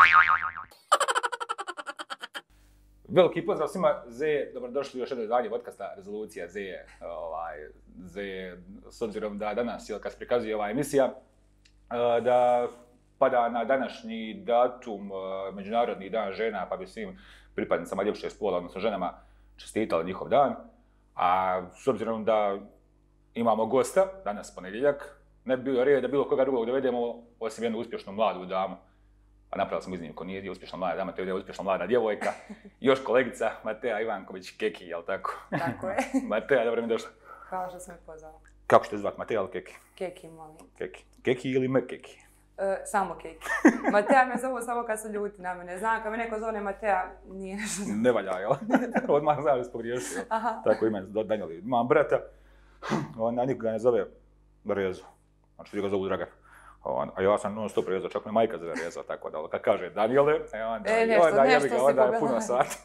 Veliki pozdrav svima, Z, dobrodošli u još jedno izdanje podcasta Rezolucija Z. Z, s obzirom da danas, kad se prikazuje ova emisija, da pada na današnji datum, Međunarodni dan žena, pa bi svim pripadnicama ljepšeg spola, odnosno ženama, čestitali njihov dan. A s obzirom da imamo gosta, danas ponedjeljak, ne bi bilo red da bilo koga drugog dovedemo, osim jednu uspješnu mladu damu. A napravila sam iznimku, nije uspješna mlada dama, to je uspješna mlada djevojka. Još kolegica Matea Ivanković Keki, jel tako? Tako je. Matea, dobro mi došla. Hvala što sam me pozvala. Kako ćete zvati, Matea ili Keki? Keki, molim. Keki. Keki ili Mekeki? Samo Keki. Matea me zovu samo kad se ljuti na mene. Znam, kad me neko zove Matea, nije nešto. Ne valja, jel? Odmah znam da se pogriješio. Tako ime Danjeli. Imam brata, nikoga ne zove Rezo. Znači, svi ga zovu Dragan. A ja sam non stop Rezo, čak me majka zove Rezo, tako da kad kaže Danijele, onda je puno sati.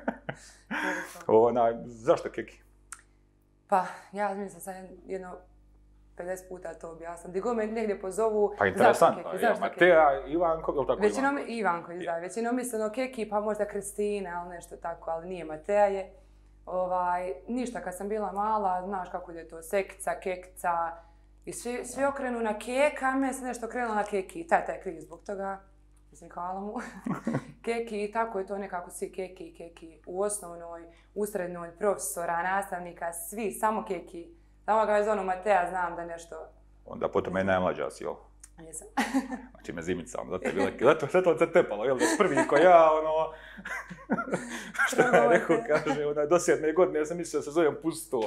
Zašto Keki? Pa, ja mislim sam jedno 50 puta to objasnam. Di god me negdje pozovu, pa interesantno, Matea Ivanković, ili tako većinom Ivanković, da. Većinom mislim Keki, pa možda Kristina, ali nešto tako, ali nije Matea je. Ništa, kad sam bila mala, znaš kako je to, sekica, kekica, i svi okrenu na keka, a meni se nešto krenulo na Keki. Tata je kriv zbog toga. Mislim, hvala mu. Keki, i tako je to nekako svi Keki. U osnovnoj, u srednjoj, profesora, nastavnika, svi, samo Keki. Samo ga je zonu Matea, znam da nešto... Onda potom je najmlađa si, jel? Jesam. Znači me zimica, zato je bila... Zato se tepalo, jel? Prvi ko ja, što je rekao, kaže, do 7. godine sam mislio da se zovem Pusto.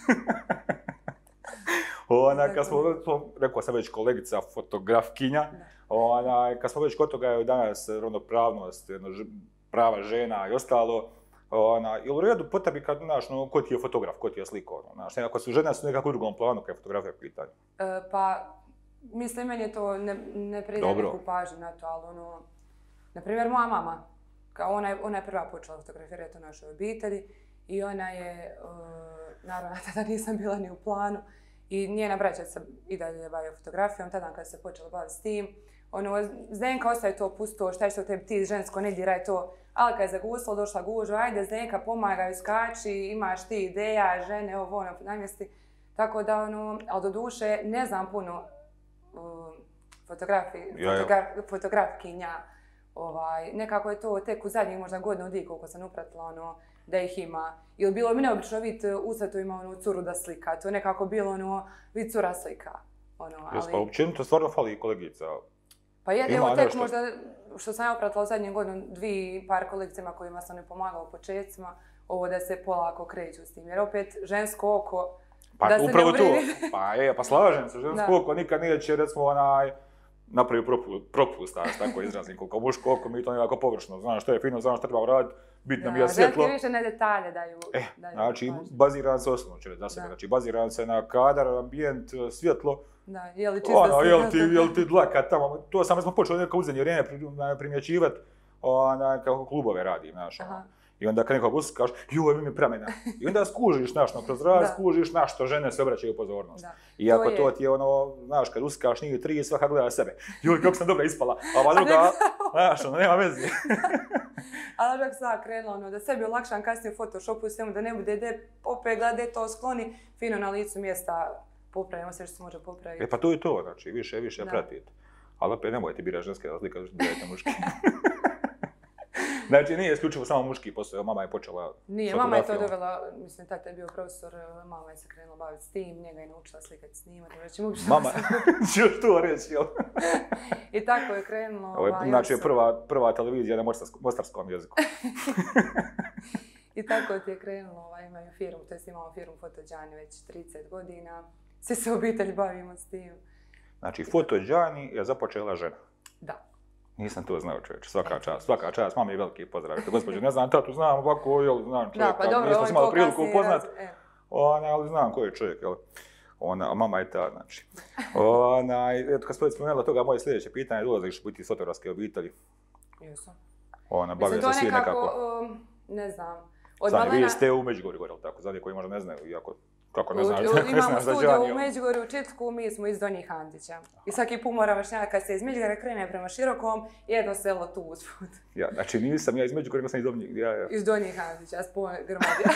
Kad smo, rekao sam već kolegica, fotografkinja, kad smo već kod toga je danas ravnopravnost, prava žena i ostalo, je u redu po tebi kad, znaš, ko ti je fotograf, ko ti je sliko, znaš, nekako su žene su nekako u drugom planu kad je fotografija pitanje. Pa, mislim, meni je to ne pridaje neku pažnju na to, ali na primjer, moja mama, ona je prva počela fotografirati u našoj obitelji i ona je, naravno, tada nisam bila ni u planu, i njena braća se i dalje bavio fotografijom, tada kad se počela baviti s tim. Zdenka, ostaje to pusto, šta će u tebi, ti žensko, ne diraj to. Ali kad je zaguslo, došla gužva, ajde Zdenka, pomagaj, skači, imaš ti ideja, žene, ovo, namjesti. Tako da, ali do duše, ne znam puno fotografkinja. Nekako je to tek u zadnjih možda godinu dvije koliko sam upratila, da ih ima. Ili bilo mi neobično vidjeti u svetu ima curu da slika. To je nekako bilo vid cura slika. Pa uopće to stvarno fali i kolegica. Pa evo tek možda što sam ja upratila u zadnjih godinu dvije par kolegicama kojima sam ne pomagala u početcima, ovo da se polako kreću s tim. Jer opet žensko oko da se ne uvrijedi. Pa slažem se, žensko oko nikad nije će recimo napravi propust, tako izrazim, koliko muško oko mi to nekako površno, znaš što je fino, znaš što treba raditi, bitno mi je svjetlo. Ženski više na detalje daju. Znači, baziran se osnovno će reći za sebe, znači baziran se na kadar, ambijent, svjetlo. Da, je li čisto svjetlo? Je li ti dlaka tamo, to sam smo počeli neko uzemnje vrijeme primjećivati kako klubove radi, znaš. I onda kad nekog uskaš, joj, mi je premena. I onda skužiš, znaš, kroz raz skužiš na što žene se obraćaju pozornost. I ako to ti je znaš, kad uskaš njih 3, svaka gleda sebe. Joj, kako sam dobra ispala. A ova druga, znaš, nema veze. Ali dok sam krenula, da sebi olakšam kasnije u Photoshopu i svemu, da ne bude opet gleda to skloni, fino na licu mjesta popravimo sve što se može popraviti. Pa to je to, znači, više pratite. Ali opet nemojte birati ženske razlike, birajte muške. Znači, nije isključivo samo muški posao, mama je počela fotografijom. Nije, mama je to dovela, mislim, tata je bio profesor, mama je se krenula baviti s tim, njega je naučila slikati, snimati, mama, ćeš to reći, jel? I tako je krenulo. Znači, prva televizija na mostarskom jeziku. I tako ti je krenulo, imaju firmu, to jest imamo firmu Fotođani već 30 godina, svi se obitelj bavimo s tim. Znači, Fotođani je započela žena. Da. Nisam to znao, čovječe, svaka čast, mami je veliki pozdrav. Gospođo, ne znam, tatu znam ovako, jel, znam čovjeka, nismo se imali priliku upoznat, ali znam koji je čovjek, jel. Mama je ta, znači. Eto, kad smo spomenula toga, moje sljedeće pitanje je dolaziš biti iz fotografske obitelji. Jesam. Bavio se svi nekako. Ne znam. Znači, vi ste u Međugorju, jel tako, za koji možda ne znaju, iako Kako ne znaš? Imamo studiju u Međugorju, u Čitku, mi smo iz Donjih Andića. I svaki put mora Vršnjak, kad se iz Međugorja krene prema Širokom, jedno selo tu usput. Ja, znači nisam ja iz Međugorja, nego sam iz Donjih. Iz Donjih Andića, spoj Grmadija.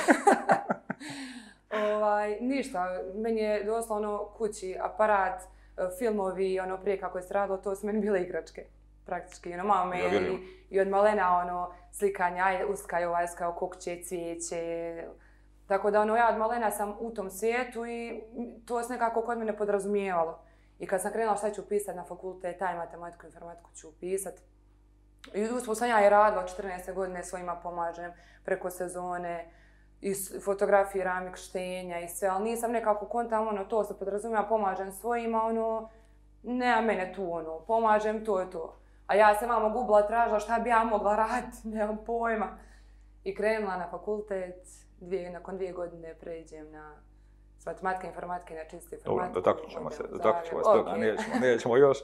Ništa, meni je doslovno kući aparat, filmovi, prije kako je se radilo, to su meni bile igračke. Praktički, mama i od malena, slikanja, uskaju kokće, cvijeće. Tako da, ja od malena sam u tom svijetu i to se nekako kod mene podrazumijevalo. I kad sam krenula šta ću pisati na fakultet, taj matematiku, informatiku ću pisati. I usput sam ja i radila 14. godine, svojima pomažem preko sezone, i fotografiram i krštenja i sve, ali nisam nekako kontam, to se podrazumijeva, pomažem svojima, nema mene tu, pomažem, to je to. A ja se vamo gubila, tražila šta bi ja mogla raditi, nemam pojma. I krenula na fakultet, nakon 2 godine pređem na matematike, informatike, na čistu informatiku. Dobro, dotaknut ćemo se toga, nećemo još.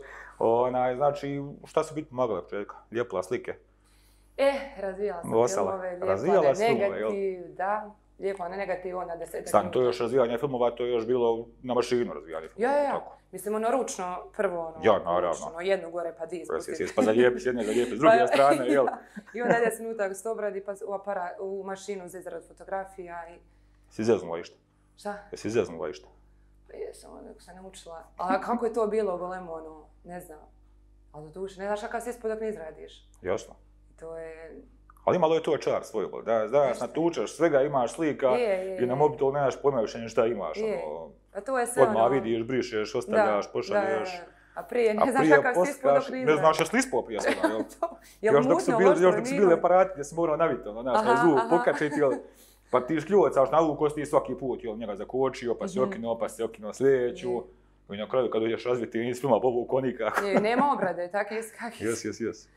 Znači, šta su biti pomagale početka? Lijepila slike? Razvijala sam filmove, lijepila negativ, da. Lijepo, ne negativ, onda 10. Stan, to je još razvijanje filmova, to je još bilo na mašinu razvijanje filmova. Ja. Mislim, ručno, prvo, ručno, jednu gore pa dvije spustiti. Pa zalijepi s jedne, zalijepi s druge strane, jel? I onda 10 minuta se obradi pa u mašinu za izradu fotografija i... Si izveznula išta? Šta? Jesi izveznula išta? Pa jesam, neko sam naučila. A kako je to bilo, golemo, ne znam. Ali do duše, ne znaš kakav si ispod dok ne izradiš. Jasno. To je... Ali imalo je to čar svoj, da znaš, natučaš, svega imaš slika i na mobitelu nemaš pojma više šta imaš. A to je sve odmah vidiš, brišeš, ostavljaš, pošalješ. A prije ne znaš kakav si ispod dok ne izradiš. Ne znaš jesi li ispao prije svega, jel? Još dok su bili aparati gdje si morao naviti, znaš, taj zvuk pokačiti, jel? Pa ti škljuvacaš na luku, ti svaki put, jel, njega zakočio, pa si okinuo, pa si okinuo sljedeću. I na kraju kad dođeš razviti, nisi filma povukao nikako. Nema obrade, tako je skaki. Jes.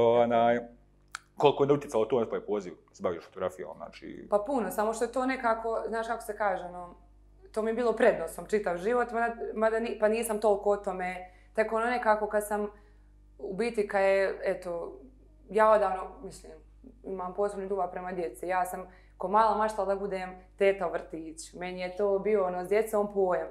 Koliko je utjecalo to na tvoj poziv, se baviš fotografijom, znači... Pa puno, samo što je to nekako, znaš kako se kaže, to mi je bilo prednosom čitav život, pa nisam toliko o tome, tek nekako kad sam, u biti kad je, ja odavno, mislim, imam posebni ljubav prema djeci, ja sam ko mala maštala da budem teta u vrtiću, meni je to bio s djecom pojam.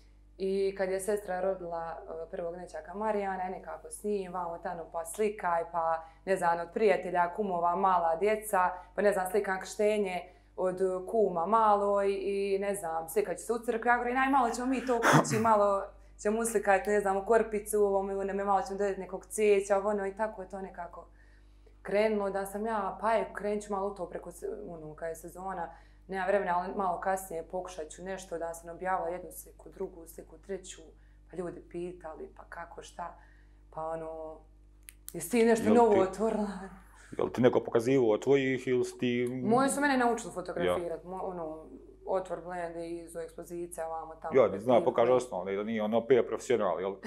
I kad je sestra rodila prvog nećaka Marijana, nekako s njim, vamo tamo pa slikaj, pa ne znam, od prijatelja, kumova, mala djeca, pa ne znam, slikam krštenje od kuma maloj i ne znam, slikaću se u crkvi, ja govorim, najmalo ćemo mi to kući, malo ćemo uslikati, ne znam, u korpicu, malo ćemo dodati nekog cvijeća, i tako je to nekako krenulo da sam ja, krenut ću malo u to preko, kad je sezona, nema vremena, ali malo kasnije pokušat ću nešto da sam objavila jednu sliku, drugu sliku, treću, pa ljudi pitali, pa kako, šta, pa jesi ti nešto novo otvorila? Jel ti neko pokazivao tvojih ili si ti... Moji su mene naučili fotografirati, otvor blende iz ekspozicija, vamo tamo. Ja, zna, pokaže osnovno, da nije profesional, jel?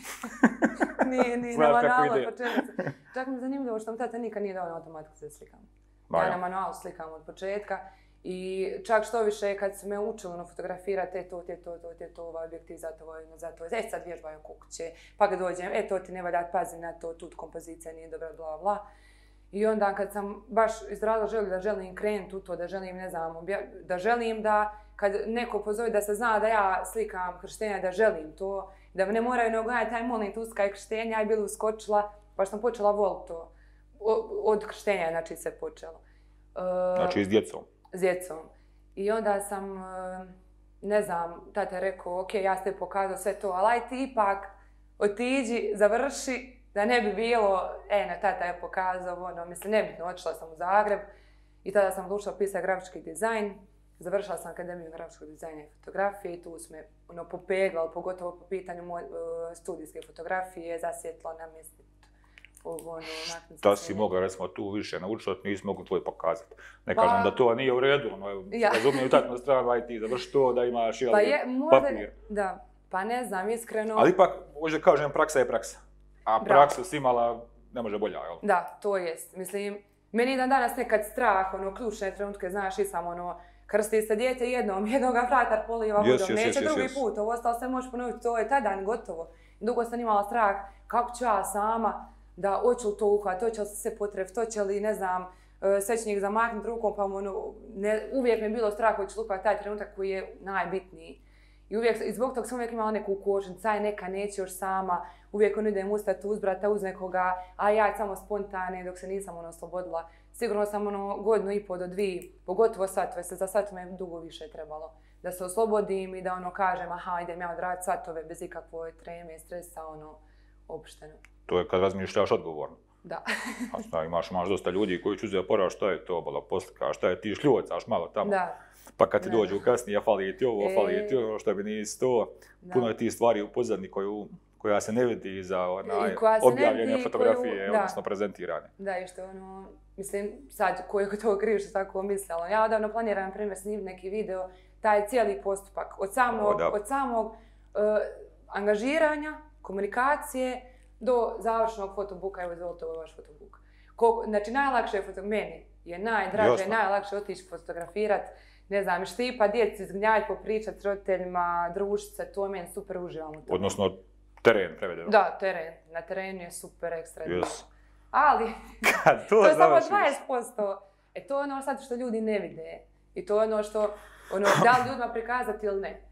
Nije na manualu početka. Čak mi je zanimljivo što mi tata nikad nije dao na automatiku za slikam. Ja na manualu slikam od početka. I čak što više, kad su me učili fotografirati, to, ovaj objektiv, zato, sad vježbaju kuće, pa kad dođem, to ti ne valja, pazi na to, tu kompozicija nije dobra, bla, bla. I onda kad sam baš izrazila želju da želim krenuti u to, da želim, ne znam, da želim da kad neko pozove da se zna da ja slikam krštenja, da želim to, da me ne moraju nogajati, taj molim tuska i krštenja, ja bila uskočila, pa sam počela voliti to. Od krštenja, znači, se počelo. Znači, s djecom? S djecom. I onda sam, ne znam, tata je rekao, ok, ja ste pokazao sve to, ali aj ti ipak otiđi, završi, da ne bi bilo, tata je pokazao, mislim, nebitno, otišla sam u Zagreb i tada sam odlučila pisati grafički dizajn. Završila sam Akademiju grafičkog dizajna i fotografije i tu su me popeglali, pogotovo po pitanju studijske fotografije, zasvjetlo namjestiti. Šta si mogla, recimo, tu više naučiti, nisi mogla tvoj pokazati. Ne kažem da to nije u redu, razumijem takvu stranu, aj ti završi to da imaš papir. Da, pa ne znam, iskreno... Ali ipak, možda kažem, praksa je praksa. A praksu si imala, ne može bolja, jel? Da, to jest. Mislim, meni dan danas nekad strah, ključne trenutke, znaš, i sam krsti se dijete jednoga fratar poliva vodom, neće drugi put, ovo ostalo se može ponoviti, to je taj dan gotovo. Dugo sam imala strah kako ću ja sama da hoću li to uhvat, hoće li se sve potrefiti, hoće li, ne znam, sve će njih zamaknuti rukom, pa uvijek mi je bilo strah koji će lupati taj trenutak koji je najbitniji. I zbog toga sam uvijek imala neku kočnicu, aj neka neće još sama, uvijek idem ustati uz brata, uz nekoga, a ja samo spontane dok se nisam oslobodila. Sigurno sam 1,5 do 2, pogotovo satove, za satove me dugo više trebalo. Da se oslobodim i da kažem, aha, idem ja odraditi satove bez ikakve treme, stresa, opušteno. To je kad razmišljaš odgovorno. Da. Imaš dosta ljudi koji će uzeti poraš šta je to, bala poslika, šta je ti šljocaš malo tamo. Da. Pa kad ti dođu kasnije, fali ti ovo, fali ti ono, što bi nisi to. Puno je ti stvari u pozadini koja se ne vidi za objavljene fotografije, odnosno prezentirane. Da, i što mislim, sad ko je to krivo što tako mislila. Ja odavno planiram, na primjer, snimiti neki video, taj cijeli postupak, od samog angažiranja, komunikacije, do završnog fotobuka, evo izvolite ovo vaš fotobuk. Znači, najlakše je meni je najdraže, najlakše otići fotografirati, ne znam, štipa djeci, zgnjaviti, popričati s roditeljima, družiti se, to meni super uživam u tome. Odnosno, teren prevedeno. Da, teren. Na terenu je super ekstra. Yes. Ali, to je samo 20%. To je ono sad što ljudi ne vide. I to je ono što, da li ljudima prikazati ili ne.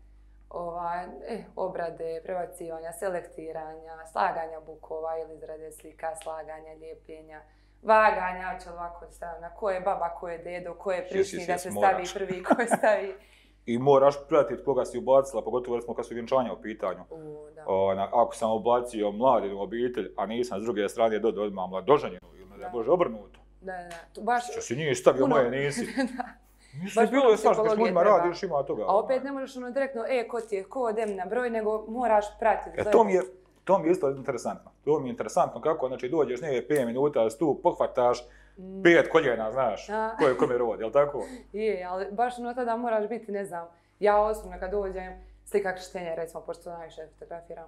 Obrade, prebacivanja, selektiranja, slaganja bukova ili izrade slika, slaganja, lijepljenja, vaganja, hoće ovako stavljena, ko je baba, ko je dedo, ko je prišni da se stavi prvi, ko je stavi. I moraš pratiti koga si ubacila, pogotovo recimo kad su vjenčanja u pitanju. Ako sam ubacio mladinu obitelj, a nisam s druge strane dodao odmah mladoženjenu ili ne da je Bože obrnuto. Da. Što si nije stavio moje, nisi. Mislim, bilo je sad što s ljudima radiš, ima toga. A opet ne možeš direktno, ko ti je, ko odem na broj, nego moraš pratiti. To mi je isto interesantno. To mi je interesantno kako, znači, dođeš negdje 5 minuta, tu pohvataš 5 koljena, znaš, ko je kome rodi, jel' tako? Je, ali baš tada moraš biti, ne znam, ja osobno kad dođem, slika krštenja, recimo, pošto najviše fotografiram,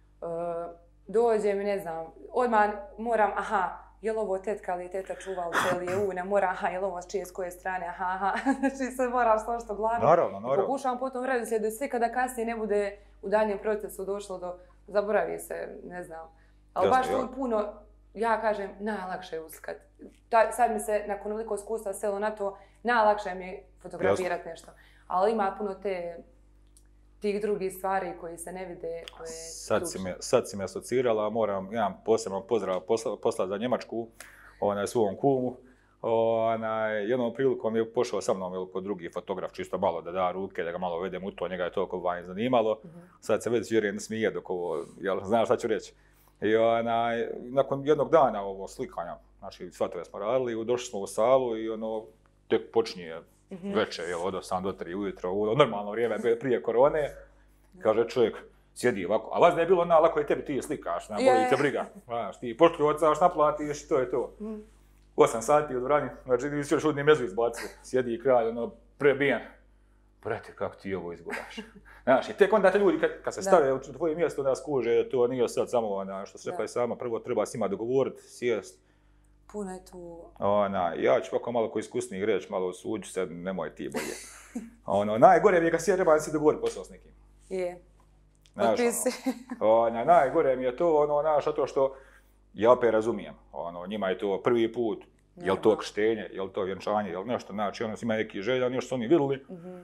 dođem i ne znam, odmah moram, je li ovo tetka ili teta čuvalca ili je una, mora, je li ovo s čije s koje strane, znači se moraš složiti u glavi. Naravno. I pokušavam potom redoslijedu sve kada kasnije ne bude u daljem procesu došlo do, zaboravi se, ne znam. Ali baš tu puno, ja kažem, najlakše je uskat. Sad mi se, nakon ovoliko iskustva selo na to, najlakše mi je fotografirati nešto. Ali ima puno tih drugih stvari koji se ne vide, koje Sad si me asocirala, moram jedan posebno pozdrav poslati za Njemačku, svom kumu. Jednom prilikom je pošao sa mnom kod drugi fotograf, čisto malo da da ruke, da ga malo vedem u to, njega je to zanimalo. Sad se već vjerujem smije dok ovo, znaš šta ću reći. I nakon jednog dana ovo slikanja, znači svatove smo radili, došli smo u salu i tek počinje večer, od 8 do 3 ujutro, u normalno vrijeme prije korone, kaže čovjek, sjedi ovako, a vas da je bilo lako i tebi ti slikaš, boli te briga, znaš, ti pošljocaš, naplatiš, to je to. 8 sati u dvorani, znači nisi još ni mezu izbacili, sjedi i kralj, prebijen. Brate, kako ti ovo izgledaš? Znaš, i tek onda te ljudi kad se stave u tvoje mjesto da skuže, to nije sad samo što se rekla i sama, prvo treba s njima dogovoriti, sjest. Puno je tu. Ja ću ovako malo ko iskusniji reći, malo suđu se, nemoj ti bolje. Najgore mi je kad treba si dogovoriti posao s nekim. Je. Potpisi. Najgore mi je to, to što ja opet razumijem. Njima je to prvi put, je li to krštenje, je li to vjenčanje, je li nešto, znači ima neki želja, nešto su oni vidjeli.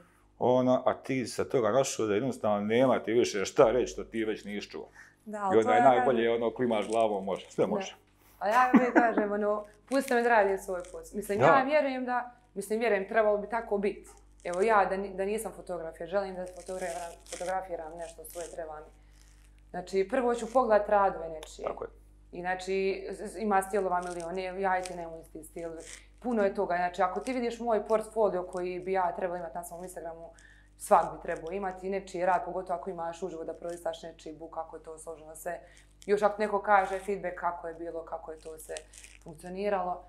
A ti se toga našao da jednostavno nema ti više šta reći što ti već nisi čuo. I onda je najbolje klimaš glavom, može, sve može. A ja uvijek kažem, pustite me da radim svoj posao. Mislim, ja vjerujem, trebalo bi tako biti. Evo ja, da nisam fotograf, jer želim da fotografiram nešto svoje treba mi. Znači, prvo ću pogledat radove nečije. Tako je. I znači, ima stilova milion, ja i ti nemoj isti stil. Puno je toga. Znači, ako ti vidiš moj portfolio koji bi ja trebala imati na svom Instagramu, svak bi trebao imati nečiji rad, pogotovo ako imaš uživo da prolistaš nečiji book, kako je to složeno sve. Još ako neko kaže feedback kako je bilo, kako je to sve funkcioniralo.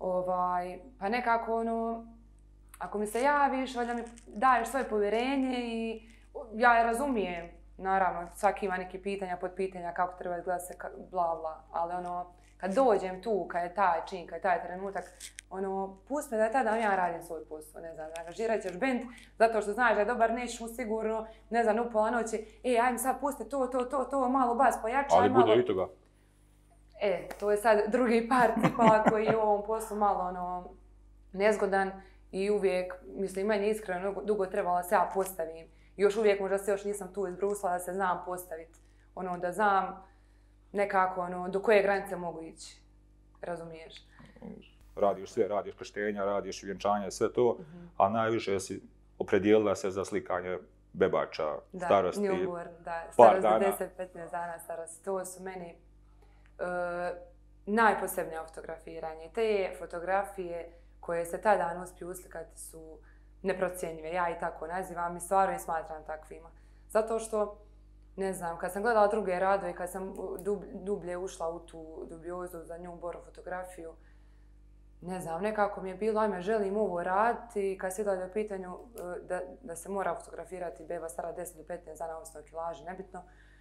Pa nekako ako mi se javiš, valjda mi daješ svoje povjerenje i ja je razumijem. Naravno, svaki ima neki pitanja, podpitanja, kako treba izgledati se, bla bla, ali kad dođem tu, kad je taj čin, kad je taj trenutak, pusti me da tada ja radim svoj posao, ne znam, angažirat ćeš bend, zato što znaš da je dobar, nećeš mu sigurno, ne znam, u pola noći, ajme sad pusti to, malo bas pojačaj, ali bude i toga. To je sad drugi par cipala koji je u ovom poslu malo, nezgodan i uvijek, mislim, meni iskreno dugo trebalo da se ja postavim. Još uvijek možda se još nisam tu izbrusila da se znam postaviti. Da znam nekako do koje granice mogu ići. Razumiješ? Radiš sve, radiš krštenja, radiš vjenčanje, sve to, a najviše si opredijelila se za slikanje bebača, starosti, newborn, starost 10-15 dana starosti. To su meni najposebnije fotografiranje. Te fotografije koje se taj dan uspiju uslikati su neprocjenjive. Ja i tako nazivam i stvarno i smatram takvima. Zato što, ne znam, kad sam gledala druge radove, kad sam dublje ušla u tu dubiozu za newborn fotografiju, ne znam, nekako mi je bilo, ajme, želim ovo raditi i kad se dođe u pitanju da se mora fotografirati beba stara 10 do 15 dana, ovisno o kilaži, nebitno,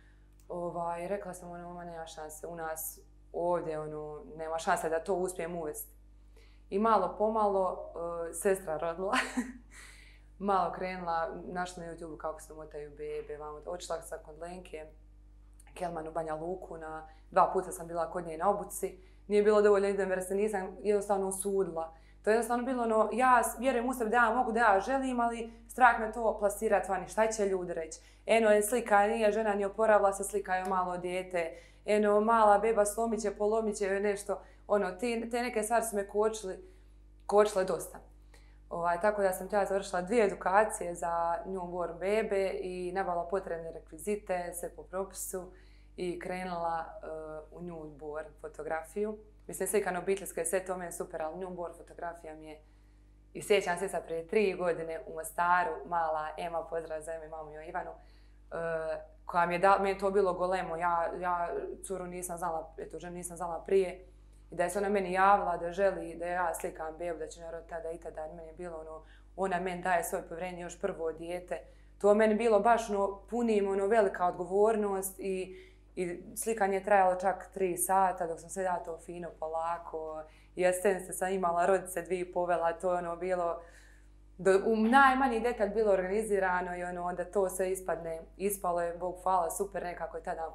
rekla sam, nema šanse, u nas ovdje, nema šanse da to uspijem uvesti. I malo pomalo sestra rodila, malo krenula, našla na YouTube kako se motaju bebe, otišla sam kod Lenke, Kelman u Banja Luku, 2 puta sam bila kod nje na obuci. Nije bilo dovoljno idem jer se nisam jednostavno usudila. To je jednostavno bilo ja vjerujem u sebi da ja mogu, da ja želim, ali strah me to plasirati vani. Šta će ljudi reći? Je slika, nije žena ni oporavila se, slika je malo dijete. Mala beba slomiće, polomiće, nešto. Te neke stvari su me kočile dosta. Tako da sam ja završila 2 edukacije za newborn bebe i nabavila potrebne rekvizite, sve po propisu. I krenula u newborn fotografiju. Mislim, slikano obiteljske, sve to meni super, ali newborn fotografija mi je... I sjećam se sad prije 3 godine u Mostaru, mala Ema, pozdrav za Emi, mamu i Ivanu, koja mi je to bilo golemo. Ja curu nisam znala, ženu nisam znala prije. I da je se ona meni javila da želi da ja slikam bebu, da će naroditi tada i tada. Meni je bilo ona meni daje svoje povjerenje, još prvo dijete. To meni bilo baš punim, velika odgovornost i slikanje je trajalo čak 3 sata dok sam sve da to fino, polako. I asistence sam imala, rodice 2 povela, to je bilo u najmanji detalj bilo organizirano i onda to sve ispalo je, Bog hvala, super, nekako je tada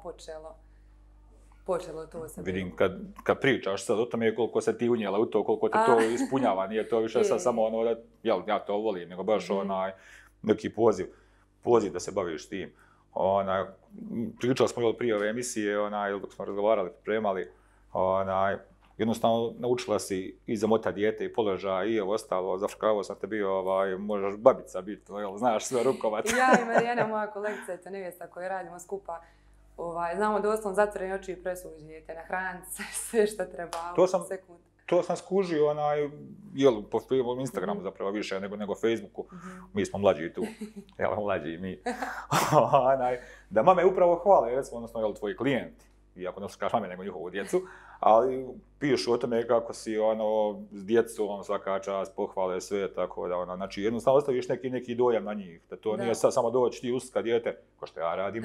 počelo to se. Vidim, kad pričaš sad o tome koliko se ti unijela u to, koliko te to ispunjava, nije to više sad samo da, ja to volim, nego baš neki poziv da se baviš s tim. Pričali smo prije ove emisije, dok smo razgovarali, pripremali, jednostavno naučila si i za mota dijete i položaj i ovo ostalo, zafrkavao sam te bio, možeš babica biti, znaš sve rukovati. Ja i Marijana, moja kolegica, to nevjesta koju radimo skupa, znamo doslovno zatvoreni oči i presuđi dijete, nahraniti sve što treba u sekundu. To sam skužio po Instagramu zapravo više nego Facebooku. Mi smo mlađi tu, mlađi mi. Da mame upravo hvale, recimo, odnosno tvoji klijenti, iako ne slušaš mame nego njihovu djecu, ali pišu o tome kako si s djecom svaka čast, pohvale sve, tako da znači jednostavno ostaviš neki dojam na njih, da to nije sad samo doći ti uska dijete, ko što ja radim,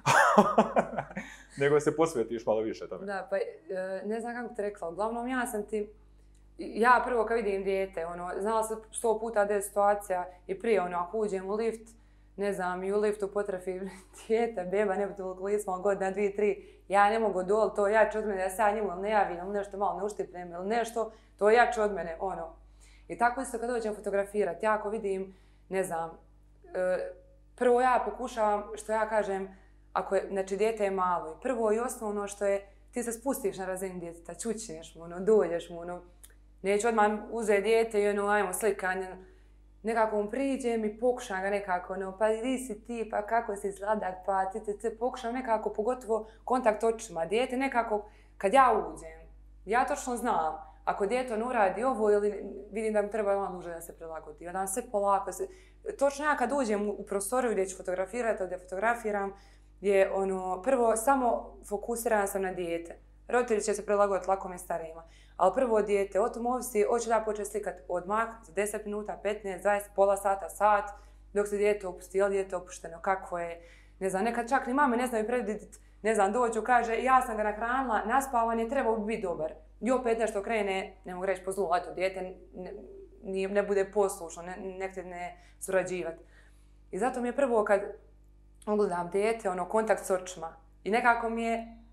nego se posvetiš malo više tome. Da, pa ne znam kako ti rekla, uglavnom ja prvo kad vidim dijete, znala sam 100 puta da je situacija i prije, ako uđem u lift, ne znam, i u liftu potrefi dijete, beba, ne biti koliko godina, 2, 3, ja ne mogu dol, to jače od mene, da se ja njemu ne javim ili nešto malo ne uštipnem ili nešto, to jače od mene, I tako isto kad dođem fotografirati, ja ako vidim, ne znam, prvo ja pokušavam, što ja kažem, znači dijete je malo i prvo i osnovno što je, ti se spustiš na razinu djeteta, čučneš mu, dođeš mu, neću odmah uzeti dijete i ajmo slikanje, nekako mu priđem i pokušam ga nekako, pa di si ti, pa kako si sladak, pa pokušam nekako, pogotovo kontakt očima. Dijete nekako, kad ja uđem, ja točno znam, ako dijete uradi ovo ili vidim da mi treba malo duže da se prilagodi, da se polako, točno ja kad uđem u prostoriju gdje ću fotografirati, gdje fotografiram, je prvo samo fokusiran sam na dijete. Roditelji će se prilagoditi lako mi starijima. Ali prvo dijete, o tom ovisi, hoće da početi slikati odmah, za 10 minuta, 15, 20, pola sata, sat, dok se dijete opusti, je li dijete opušteno, kako je, ne znam, nekad čak ni mame ne znaju predvidjeti, ne znam, dođu, kaže, ja sam ga nahranila, naspavan je, trebao bi biti dobar. I opet nešto krene, ne mogu reći po zlu, eto, dijete ne bude poslušno, ne surađivati. I zato mi je prvo kad ogledam dijete, kontakt s očima. I nekako mi je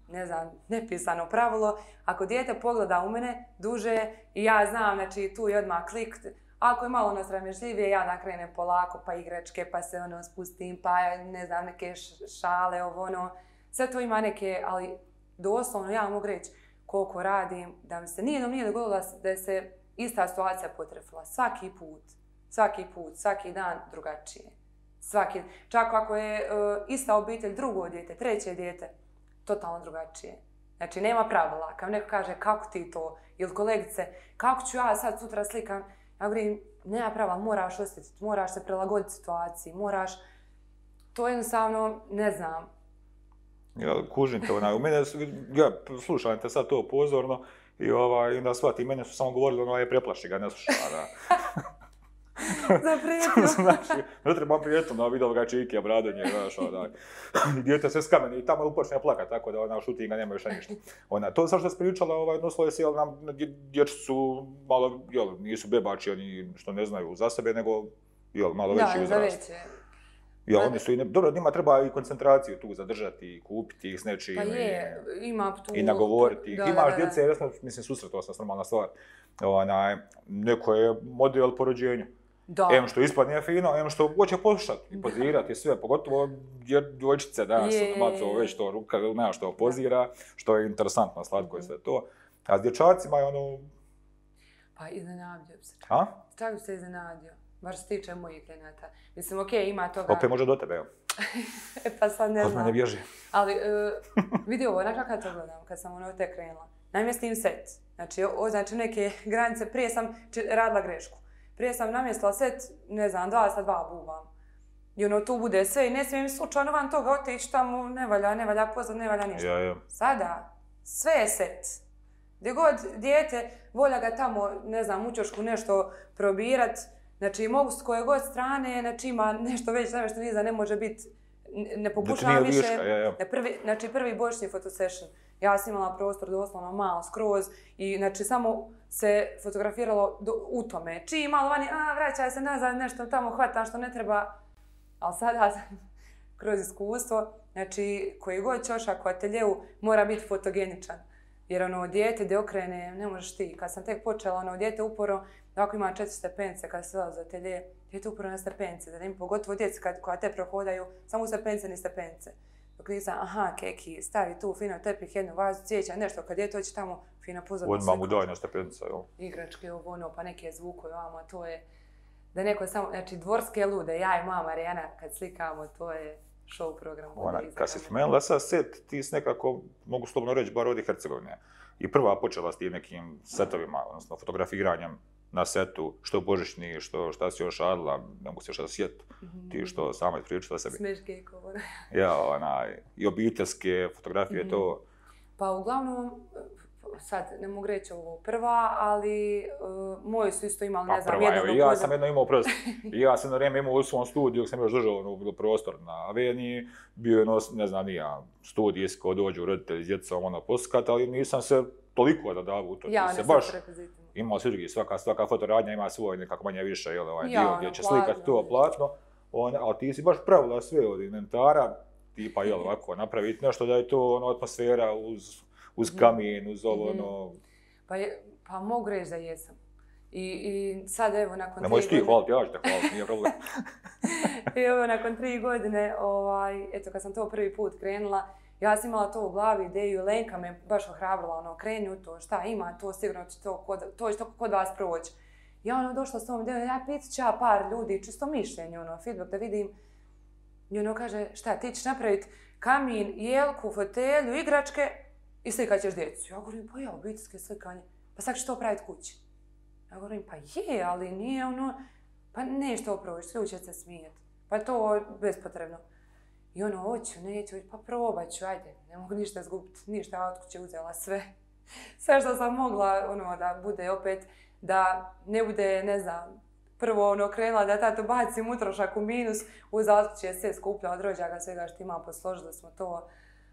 ne znam, nepisano pravilo, ako dijete pogleda u mene duže i ja znam, znači tu je odmah klik, ako je malo sramežljivije, ja da krenem polako, pa igračke, pa se spustim, pa ne znam, neke šale, sve to ima neke, ali doslovno ja mogu reći koliko radim, da mi se nijednom nije dogodilo da se ista situacija potrefila. Svaki put, svaki dan drugačije. Čak ako je ista obitelj, drugo dijete, treće dijete, totalno drugačije. Znači, nema pravila. Kad neko kaže kako ti to, ili kolegice, kako ću ja sad sutra slikam, ja govorim, nema pravila, moraš osjetiti, moraš se prilagoditi situaciji, moraš, to jednostavno, ne znam. Ja kužim te, u mene, ja slušam te sad to pozorno i onda shvati, mene su samo govorili, preplaši ga, ne sluša, da. Zaprijetno. Znači, ne trebam prijetno, vidio ga čiki, bradanje, znaš, i dijete sve skameni i tamo upočne plakat, tako da šuti ga nema još ništa. To sad što si pričala, odnosilo se, na dječicu malo, nisu bebači, oni što ne znaju za sebe, nego, malo veći uzrast. Ja, oni su dobro, njima treba i koncentraciju tu zadržati, i kupiti ih s nečim. Pa je, ima tu... I nagovoriti ih. Imaš djece, mislim, susretao sam s normalna stvar. Neko je model po rođenju. Em što ispadne fino, em što hoće poslušati i pozirati sve, pogotovo jer djevojčice danas bacu već to ruka, nema što pozira, što je interesantno, slatko je sve to. A s dječacima je Pa iznenadio bi se. A? Čak bi se iznenadio. Baš se tiče mojih klijenata. Mislim, okej, ima toga... Opet može do tebe, evo. Pa sad ne znam. Od mene bježi. Ali, vidi ovo, kad to gledam, kad sam te krenula. Namjestim set. Znači, neke granice, prije sam radila grešku. Prije sam namjestila set, ne znam, 2 sa 2 bubam. I tu bude sve i ne smijem slučajno van toga otići tamo, ne valja pozad, ne valja ništa. Ja. Sada, sve je set. Gdje god dijete, volja ga tamo, ne znam, u ćošku nešto probirat. Znači, mogu s koje god strane, znači ima nešto već, što niza ne može biti, ne popušavam više. Znači, prvi božićni fotosession. Ja sam imala prostor doslovno malo skroz i znači samo se fotografiralo u tome. Čiji malo vani, vraćaj se nazad, nešto tamo hvatam što ne treba. Ali sada, kroz iskustvo, znači koji god ćošak u ateljeu mora biti fotogeničan. Jer dijete gdje okrene, ne možeš ti. Kad sam tek počela, dijete uporo, ako ima 4 stepence kad se dolazi za atelje, dijete uporo na stepence. Da im pogotovo djeci koja te prohodaju, samo u stepence ni stepence. Dok nisam, keki, stavi tu fino tepih, jednu vazu, cvijeća, nešto, kad je to će tamo fino pozorno slika. Odmah mu daj na stepenica, jel? Igračke, pa neke zvukove, to je, da neko samo, znači dvorske lude, ja i moja Marijana, kad slikamo, to je show program. Kad si spomenula sad set, ti si nekako, mogu slobodno reći, bar ovdje Hercegovine. I prva počela s tim nekim setovima, odnosno fotografiranjem na setu, što božićni, šta si još radila, ne mogu se još da sjetiti, ti što sama ispričala sebi. Smeške govore. I obiteljske fotografije, to... Pa uglavnom, sad ne mogu reći ovo prva, ali moji su isto imali, ne znam, jednog... Ja sam jedno imao prosto. Ja sam na vrijeme imao u svom studiju, dok sam još držao prostor na Aveniji, bio je, ne znam, studijsko, dođu roditelji s djecom, poskat, ali nisam se toliko zadavao u to. Ja, ne sam prepozitivno. Imao se drugi, svaka fotoradnja ima svoj nekako manje više, dio gdje će slikati to platno, ali ti si baš pravila sve od inventara, tipa, napraviti nešto da je to atmosfera uz kamin, uz ovo, Pa mogu reći da jesam. I sad evo nakon 3 godine... Nemoj ti hvaliti, ja ću te hvaliti, nije problem. I evo nakon 3 godine, eto kad sam to prvi put krenula, ja sam imala to u glavi ideju, Lenka me baš ohrabrila, kreni u to, šta ima, to sigurno će to će kod vas proći. Ja došla s tom idejom, ja pitat ću par ljudi, čisto mišljenje, feedback da vidim. I kaže, šta, ti ćeš napraviti kamin, jelku, fotelju, igračke i slikat ćeš djecu. Ja govorim, pa obiteljske slikanje, pa sad ćeš to praviti kući. Ja govorim, pa je, ali nije pa neće to proći, svi će se smijeti. Pa to je bespotrebno. I hoću, neću, pa probat ću, ajde, ne mogu ništa izgubiti, ništa, od kuće uzela sve. Sve što sam mogla, da bude opet, da ne bude, ne znam, prvo krenula da tato bacim utrošak u minus, uzela od kuće sve skuplja od rođaka, svega što ima, posložili smo to,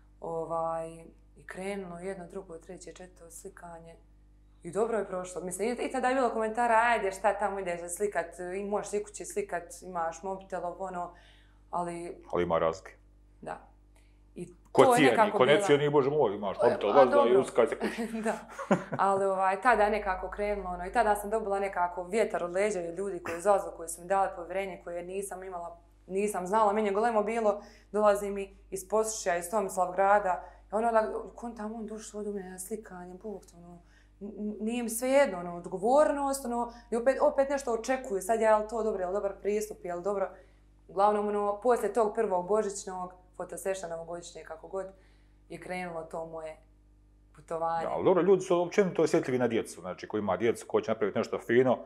i krenulo jedno, drugo, treće, četvrto slikanje. I dobro je prošlo. Mislim, i tada je bilo komentara, ajde, šta tamo ideš slikat, i možeš i kući slikat, imaš mobitel, ali... Ali ima razlike. Da. Ko ne cijeni, bože moj, imaš mobitel, vazda i uskaj se kući. Da, ali tada je nekako krenulo, i tada sam dobila nekako vjetar od leđa ljudi koji su mi dali povjerenje, koje nisam znala, meni je golemo bilo, dolazi mi iz Posušja, iz Tomislavgrada, tamo on došao do mene na slikanje, nije mi svejedno, odgovornost, i opet nešto očekuju, sad je li to dobro, je li dobar pristup, je li dobro, uglavnom, poslije tog prvog božićnog fotosešna novogodišnje, kako god je krenulo to moje putovanje. Ali dobro, ljudi su općenito osjetljivi na djecu, znači ko ima djecu, ko će napraviti nešto fino,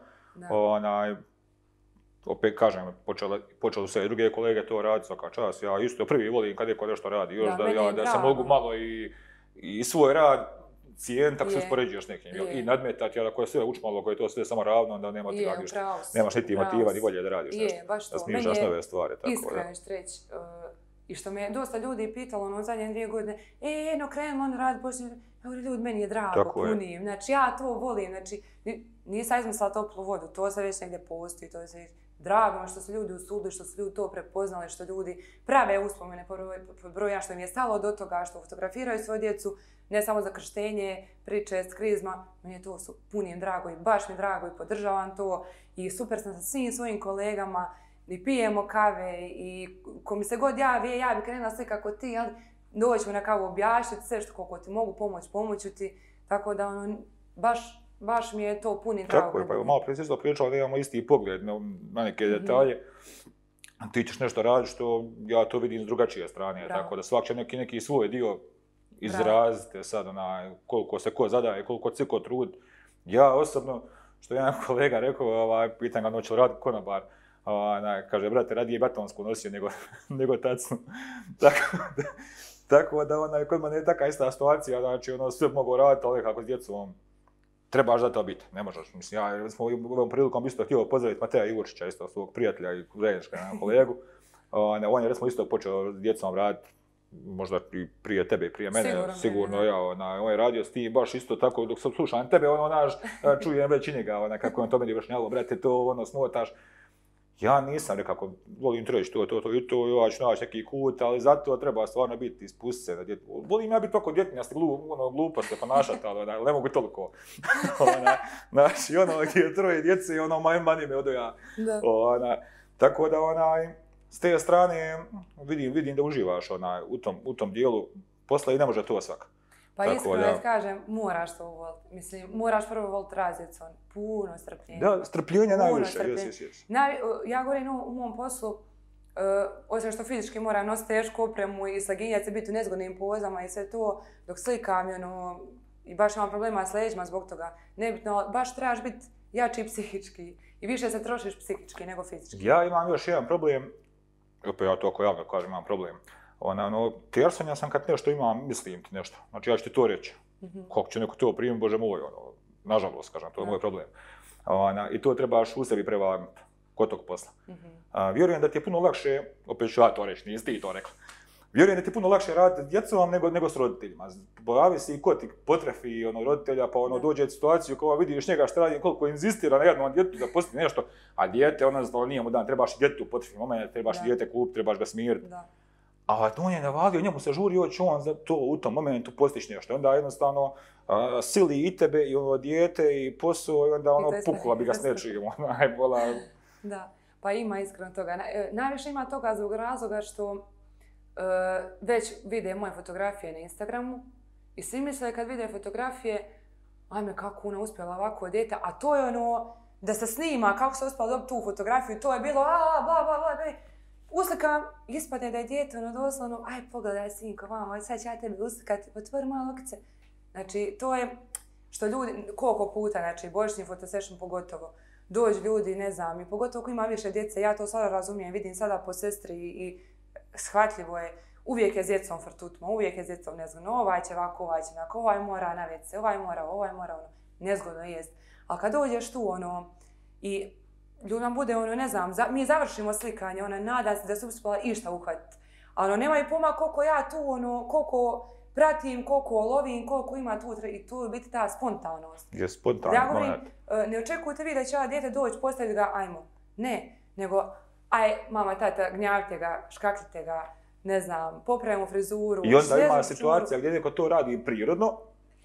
opet kažem, počeli su i druge kolege to raditi svaka čast. Ja isto prvi volim kad neko nešto radi, još da se mogu malo i svoj rad cijeniti ako se uspoređuješ s nekim. I nadmetati, ako je sve učmalo, ako je to sve samo ravno, onda nemaš niti motiva ni volje da radiš nešto. Da smišaš nove stvari. Iskreno ću reći, i što me dosta ljudi pitalo zadnje 2 godine, krenulo on radi Božić, ljudi, meni je drago, punim, znači ja to volim, znači nisam izmislila toplu vodu, to se već negdje postoji, to se drago što su ljudi usudili, što su ljudi to prepoznali, što ljudi prave uspomene po broja, što im je stalo do toga, što fotografiraju svoju djecu, ne samo za krštenje, priče s krizma, meni je to punim drago i baš mi drago i podržavam to i super sam sa svim svojim kolegama, i pijemo kave i ko mi se god javi, ja bi krenula sve kako ti, ali doćemo na kavu objašnjati sve što koliko ti mogu pomoću ti, tako da baš mi je to puni drago. Tako je, pa malo prije isto pričala da imamo isti pogled na neke detalje. Ti ćeš nešto raditi što ja to vidim s drugačije strane, tako da svak će neki svoj dio izraziti sad, koliko se ko zadaje, koliko se ko trud. Ja osobno, što je jedan kolega rekao, pitan ga hoće li raditi konobar, kaže, brate, radije batonsku nosio nego tacnu. Tako da kod mene je taka ista situacija, znači sve mogu raditi, ali kako s djecom trebaš da to biti, ne možeš. Mislim, ja smo ovom prilikom isto htio pozdraviti Mateja Jurčića, isto svog prijatelja i zajednička kolegu. On je recimo isto počeo s djecom raditi, možda i prije tebe i prije mene, sigurno on je radio s tim baš isto tako, dok sam slušao tebe, čujem već i njega, kako on to meni vršnjalo, brate, to smotaš. Ja nisam nekako, volim treći to, ja ću naći neki kut, ali zato treba stvarno biti ispustiti se na djetu. Volim ja biti oko djetinjasti, glupo se ponašati, ali ne mogu toliko. Znaš, gdje je 3 djece, manje me odoja. Tako da, s te strane vidim da uživaš u tom dijelu posla i ne može to svak. Pa iskreno da kažem, moraš to voliti. Mislim, moraš prvo voliti razlicu, puno strpljenja. Da, strpljenja najviše, jes. Ja govorim u mom poslu, osim što fizički moram nositi tešku opremu i slaginjati se biti u nezgodnim pozama i sve to, dok slikam i baš imam problema s leđima zbog toga. Nebitno, baš trebaš biti jači psihički i više se trošiš psihički nego fizički. Ja imam još jedan problem, opet ja to ako javno kažem, imam problem. Tersanja sam kad nešto imam, mislim ti nešto. Znači ja ću ti to reći. Kako će neko to primiti, bože moj, nažalost, kažem, to je moj problem. I to trebaš u sebi prevagnuti kod tog posla. Vjerujem da ti je puno lakše, opet ću ja to reći, nisi ti to rekla. Vjerujem da ti je puno lakše raditi s djecom nego s roditeljima. Pojavi se i ko ti potrefi roditelja, pa dođe u situaciju kao vidiš njega što radi, koliko inzistira na jednom djetu da postigne nešto, a dijete, nije mu dan, trebaš i djetu potrefi moment, trebaš dijete kupiti, trebaš ga smiriti. A on je navalio, njemu se žuri, hoće on za to u tom momentu postići nešto. Onda jednostavno sili i tebe i dijete i posao i onda pukla bi ga s nečim. Da, pa ima iskreno toga. Najviše ima toga zbog razloga što već vide moje fotografije na Instagramu i svi misle kad vide fotografije, ajme kako ona uspjela ovako dijete, a to je da se snima kako se uspjela dobiti tu fotografiju, to je bilo bla bla bla. Uslikam, ispadne da je dijete, doslovno, aj pogledaj sinko, mama, sad ću ja tebi uslikati, otvori malo okice. Znači, to je što ljudi, koliko puta, znači, božićni fotosession pogotovo, dođu ljudi, ne znam, i pogotovo ako ima više djece, ja to sada razumijem, vidim sada po sestri i shvatljivo je, uvijek je s djecom frtutma, uvijek je s djecom nezgodno, ovaj će ovako, ovaj će onako, ovaj mora na WC, ovaj mora, nezgodno jest. Ali kad dođeš tu, i ljudima bude ne znam, mi završimo slikanje, nada se da su uspjela išta uhvatiti. Ali nemaju pojma koliko ja tu, koliko pratim, koliko lovim, koliko ima tu, i tu je biti ta spontanost. Je spontanost. Ja govorim, ne očekujte vi da će ova dijete doći, postaviti ga, ajmo. Ne, nego, aj, mama, tata, gnjavite ga, škakljite ga, ne znam, popravimo frizuru. I onda ima situacija gdje neko to radi prirodno,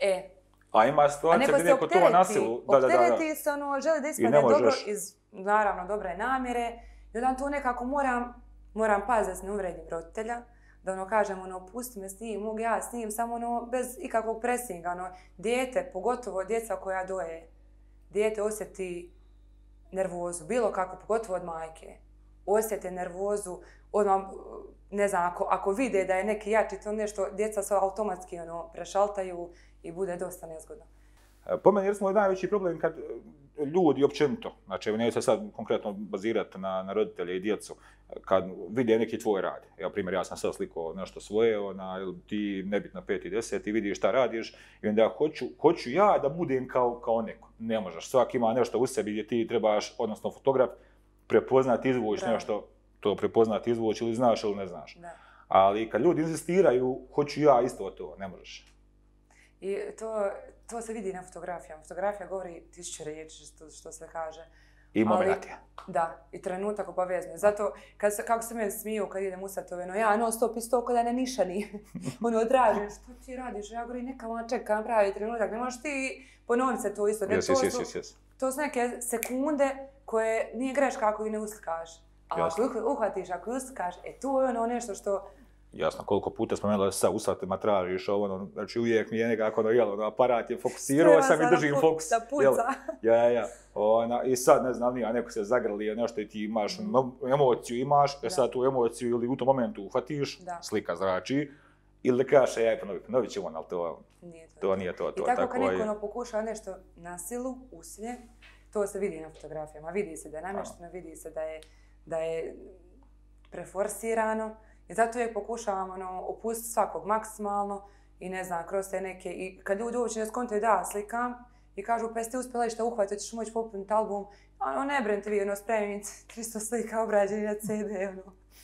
a ima situacija gdje neko to na silu. Optereti se, želi da ispadne dobro iz, naravno, dobre namjere. I onda to nekako moram paziti da se ne uvredim roditelja. Da kažem, pusti me s njim, mogu ja s njim, samo bez ikakvog presinga. Dijete, pogotovo djeca koja doje, dijete osjeti nervozu, bilo kako, pogotovo od majke. Osjete nervozu, odmah, ne znam, ako vide da je neki jači, to nešto, djeca se automatski prešaltaju i bude dosta nezgodno. Po meni, jer smo najveći problem kad ljudi općenito, znači neću se sad konkretno bazirati na roditelje i djecu, kad vide neki tvoj rad. Evo, primjer, ja sam sad slikao nešto svoje, ti nebitno 5 i 10, ti vidiš šta radiš i onda hoću ja da budem kao neko. Ne možeš, svaki ima nešto u sebi gdje ti trebaš, odnosno fotograf, prepoznati, izvući nešto, to prepoznati, izvući ili znaš ili ne znaš. Da. Ali kad ljudi insistiraju, hoću ja isto to, ne možeš. I to se vidi na fotografijama. Fotografija govori 1000 riječi, što se kaže. I moment je. Da, i trenutak obavezno. Zato, kako se meni smiju kad idem u satove, ja non stop isto ko da ne nišani. Tražim, što ti radiš? Ja govorim, neka vam čekam pravi trenutak. Ne možeš ti ponoviti se to isto. To su neke sekunde koje nije greška ako ih ne uslikaš. A ako uhvatiš, ako uslikaš, to je nešto što... Jasno, koliko puta smo imali da se sad u satima tražiš, znači uvijek mi je nekako aparat je fokusirao, sam i držim fokus. Da puca. Ja. I sad, ne znam, neko se zagrlio nešto i ti imaš emociju, sad tu emociju ili u tom momentu uhvatiš, slika zrači, ili da kažeš, ponovit ćemo, ali to nije to. I tako kad neko pokuša nešto na silu, usilje, to se vidi na fotografijama. Vidi se da je namješteno, vidi se da je preforsirano. I zato uvijek pokušavam opustiti svakog maksimalno i ne znam, kroz te neke... I kad ljudi uopće ne skontaju da slikam i kažu pa jeste uspjela što uhvatiti, ćeš moći popuniti album, ne brinite vi, spremim 300 slika obrađeni na CD,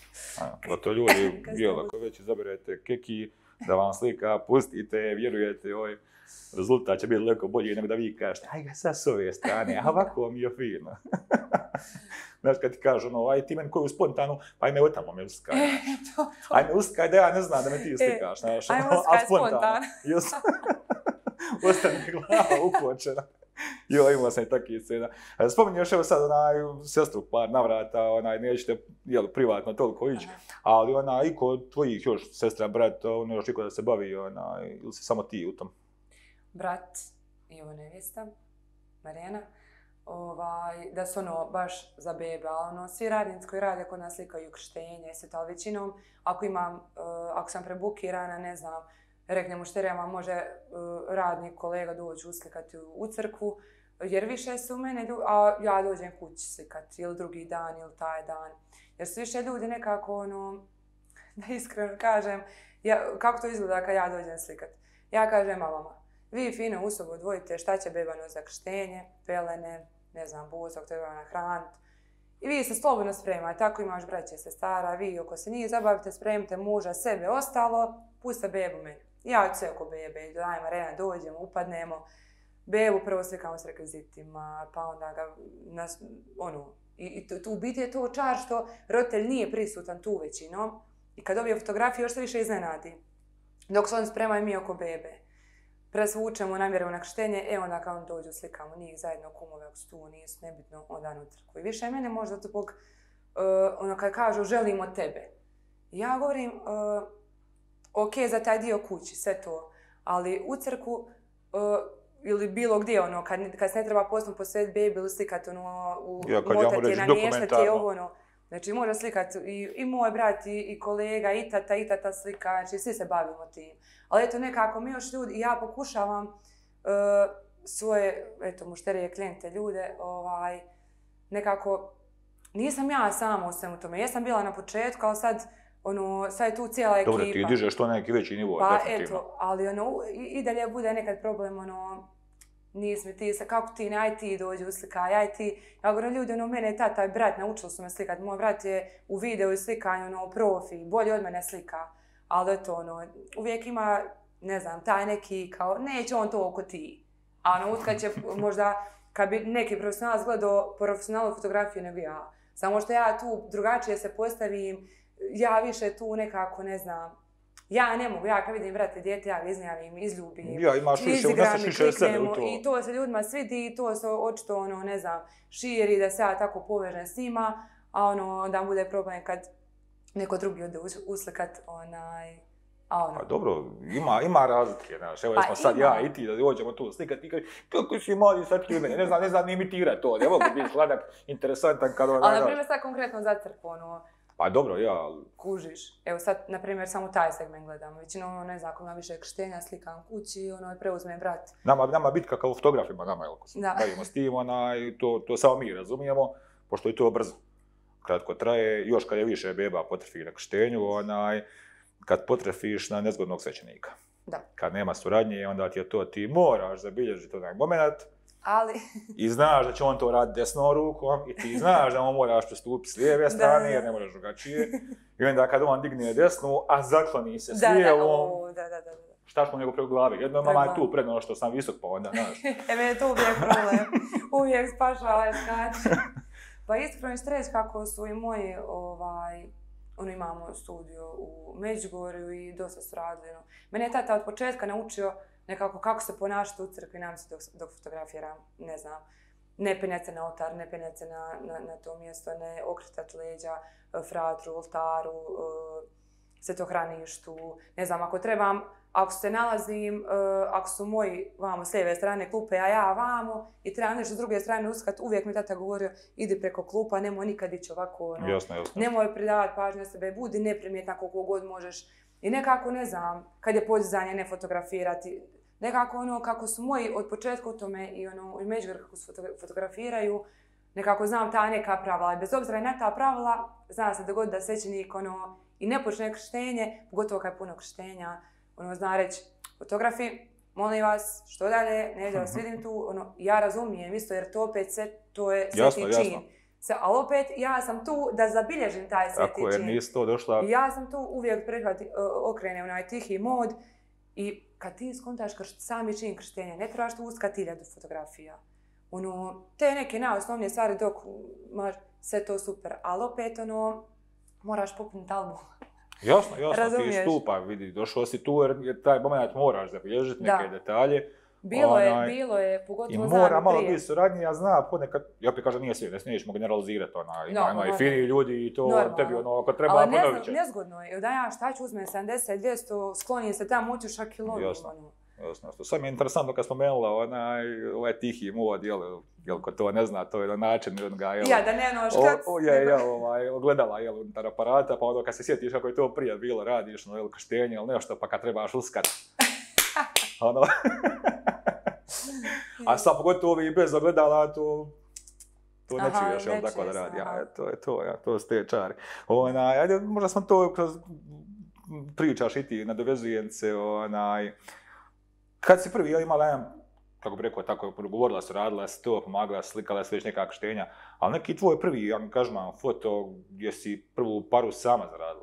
to ljudi, ako već izaberete Keki da vam slika, pustite, vjerujete, rezultat će biti leko bolji nego da vi kažete, aj ga sad s ove strane, a ovako mi je fino. Znaš, kad ti kažu, aj ti meni koju spontanu, pa aj me otamo me uskaj. Aj me uskaj da ja ne znam da me ti slikaš, znaš. Aj me uskaj spontano. Ostane glava ukočena. Imao sam i takvih scena. Spominješ evo sad sestru par navrata, nećete privatno toliko ići, ali i kod tvojih još sestra, brat, još niko da se bavi, ili si samo ti u tom? Brat i nevjesta, Marijana, da su baš za bebe, ali svi radnici koji rade kod nas slikaju krštenje, ali većinom ako sam prebukirana, ne znam, reknem mušterijama može radnik, kolega doći uslikati u crkvu, jer više su u mene, a ja dođem kući slikati ili drugi dan ili taj dan. Jer su više ljudi nekako, da iskreno kažem, kako to izgleda kad ja dođem slikati. Ja kažem mamama, vi fino u sobu odvojite šta će bebano za krštenje, pelene, ne znam, bosog, treba nahraniti. I vi se slobodno spremate, tako imaš braće, sestara, vi ako se nije zabavite, spremite muža, sebe, ostalo, puste bebu meni. Ja ću sve oko bebe, daj Marena, dođemo, upadnemo, bebu prvo slikamo s rekvizitima, pa onda ga, i u biti je to čar što roditelj nije prisutan tu većinom i kad dobije fotografiju još se više iznenadi. Dok se on sprema i mi oko bebe. Presvučemo, namjerimo na krštenje, onda kad on dođu, slikamo njih zajedno, kumove, ako su tu, nisu, nebitno, onda u crkvu. I više mene možda zbog, kad kažu želimo tebe. Ja govorim, ok, za taj dio kući, sve to, ali u crkvu ili bilo gdje, kad se ne treba posebno posvetiti bebi ili slikati, motati je, namještati je, znači može slikati i moj brat i kolega, i tata slika, znači svi se bavimo tim. Ali eto nekako mi još ljudi, ja pokušavam svoje, mušterije, klijente, ljude, nekako, nisam ja sama u svemu tome, jesam bila na početku, ali sad je tu cijela ekipa. Dobro, ti dižeš to na neki veći nivo, definitivno. Ali i dalje bude nekad problem, nisam ti, kako ti, aj ti dođi uslikaj, aj ti. Ja govorim, ljudi, mene je tata i brat naučili su me slikati. Moj brat je u videu i slikanju, profi, bolje od mene slika. Ali eto, uvijek ima, ne znam, taj neki kao, neće on to oko ti. A utkad će možda, kad bi neki profesionalac gledao profesionalnu fotografiju nego ja. Samo što ja tu drugačije se postavim, ja više tu nekako, ne znam, ja ne mogu, ja kad vidim brate dijete, ja ga iznjavim, izljubim, ja, imaš više, uneseš više sebe u to. I to se ljudima svidi i to se očito, ono, ne znam, širi da se ja tako povežem s njima, a ono, da bude problem kad neko drugi ode uslikat, Pa dobro, ima razlike, znaš, evo smo sad ja i ti da dođemo tu slikati i kako si mali sad ti mene, ne znam ni imitirati to, ne mogu biti sladak, interesantan kad ono... Ali, na primjer, sad konkretno za crkvu, ono... Pa dobro, ja... Kužiš. Evo sad, na primjer, samo taj segment gledamo. Većinom, ono, ne znam, ako ima više krštenja, slikam kući, ono, preuzme brat. Nama bitka kao fotografima, nama, jel, ko se bavimo s tim, to samo mi razumijemo, pošto je to brzo. Kratko traje, još kad je više beba potrefi na krštenju, kad potrefiš na nezgodnog svećenika. Da. Kad nema suradnje, onda ti moraš zabilježiti onaj moment. Ali... I znaš da će on to raditi desnom rukom i ti znaš da on moraš pristupiti s lijeve strane jer ne moraš drugačije. I onda kad on digne desnu, a zakloni se s lijevom, šta smo nego preko glave? Jedno mama je tu predno što sam visok, pa onda, znaš. Mene je to uvijek problem. Uvijek spašava skače. Pa iskreno ću reći kako su i moji, imamo studio u Međugorju i dosta su radili. Mene je tata od početka naučio nekako kako se ponašati u crkvi, nam se dok fotografiram, ne znam, ne penjati se na oltar, ne penjati se na to mjesto, ne okretati leđa fratru, oltaru, svetohraništu, ne znam, ako trebam, ako se nalazim, ako su moji vamo s lijeve strane klupe, a ja vamo i trebam nešto s druge strane uskat, uvijek mi tata govorio, idi preko klupa, nemoj nikad ići ovako, jasno. Nemoj pridavati pažnju na sebe, budi neprimjetna koliko god možeš. I nekako, ne znam, kad je podizanje ne fotografirati, nekako kako su moji od početka u tome i u Međugorju kako se fotografiraju, nekako znam ta neka pravila. I bez obzira na ta pravila, zna se dogodi da svećenik i ne počne krštenje, pogotovo kad je puno krštenja, zna reći, fotografi, molim vas, što dalje, ne da vas vidim tu, ja razumijem isto jer to opet to je sveti čin. Ali opet ja sam tu da zabilježim taj sveti čin. Tako je, nisi to došla... I ja sam tu uvijek okrenem onaj tihi mod i kad ti skontaš sami čin krštenja, ne trebaš tu uskati 1000 fotografija. Te neke najosnovnije stvari dok sve to super, ali opet moraš popniti album. Jasno, ti stupa, vidi, došao si tu jer taj moment moraš zabilježiti neke detalje. Bilo je, pogotovo i mora malo biti suradnje, ja znam, ponekad, ja opet kažem, nije svi, ne smiješ mu generalizirati, ima i fini ljudi i to tebi ako treba ponovit će. Ali nezgodno je, da ja šta ću uzmem 70, 200, sklonim se tamo, uću šak i lovim. Jasno. Sad mi je interesantno kad spomenula ovaj tihi mod, jel ko to ne zna, to je način ga, ja, da ne škac. Ogledala, unutar aparata, pa onda kad se sjetiš kako je to prije bilo, radiš, krštenje ili nešto, pa kad trebaš uskat. A sad pogotovo i bez ogledala, to ne čuješ, jel tako da radi. To su te čari. Možda smo to kroz pričaš i ti, nadovezujem se, kad si prvi imala jedan, kako bi rekao, tako govorila su, radila si to, pomagala, slikala si već neka krštenja, ali neki tvoj prvi angažman, foto, gdje si prvu paru sama zaradila?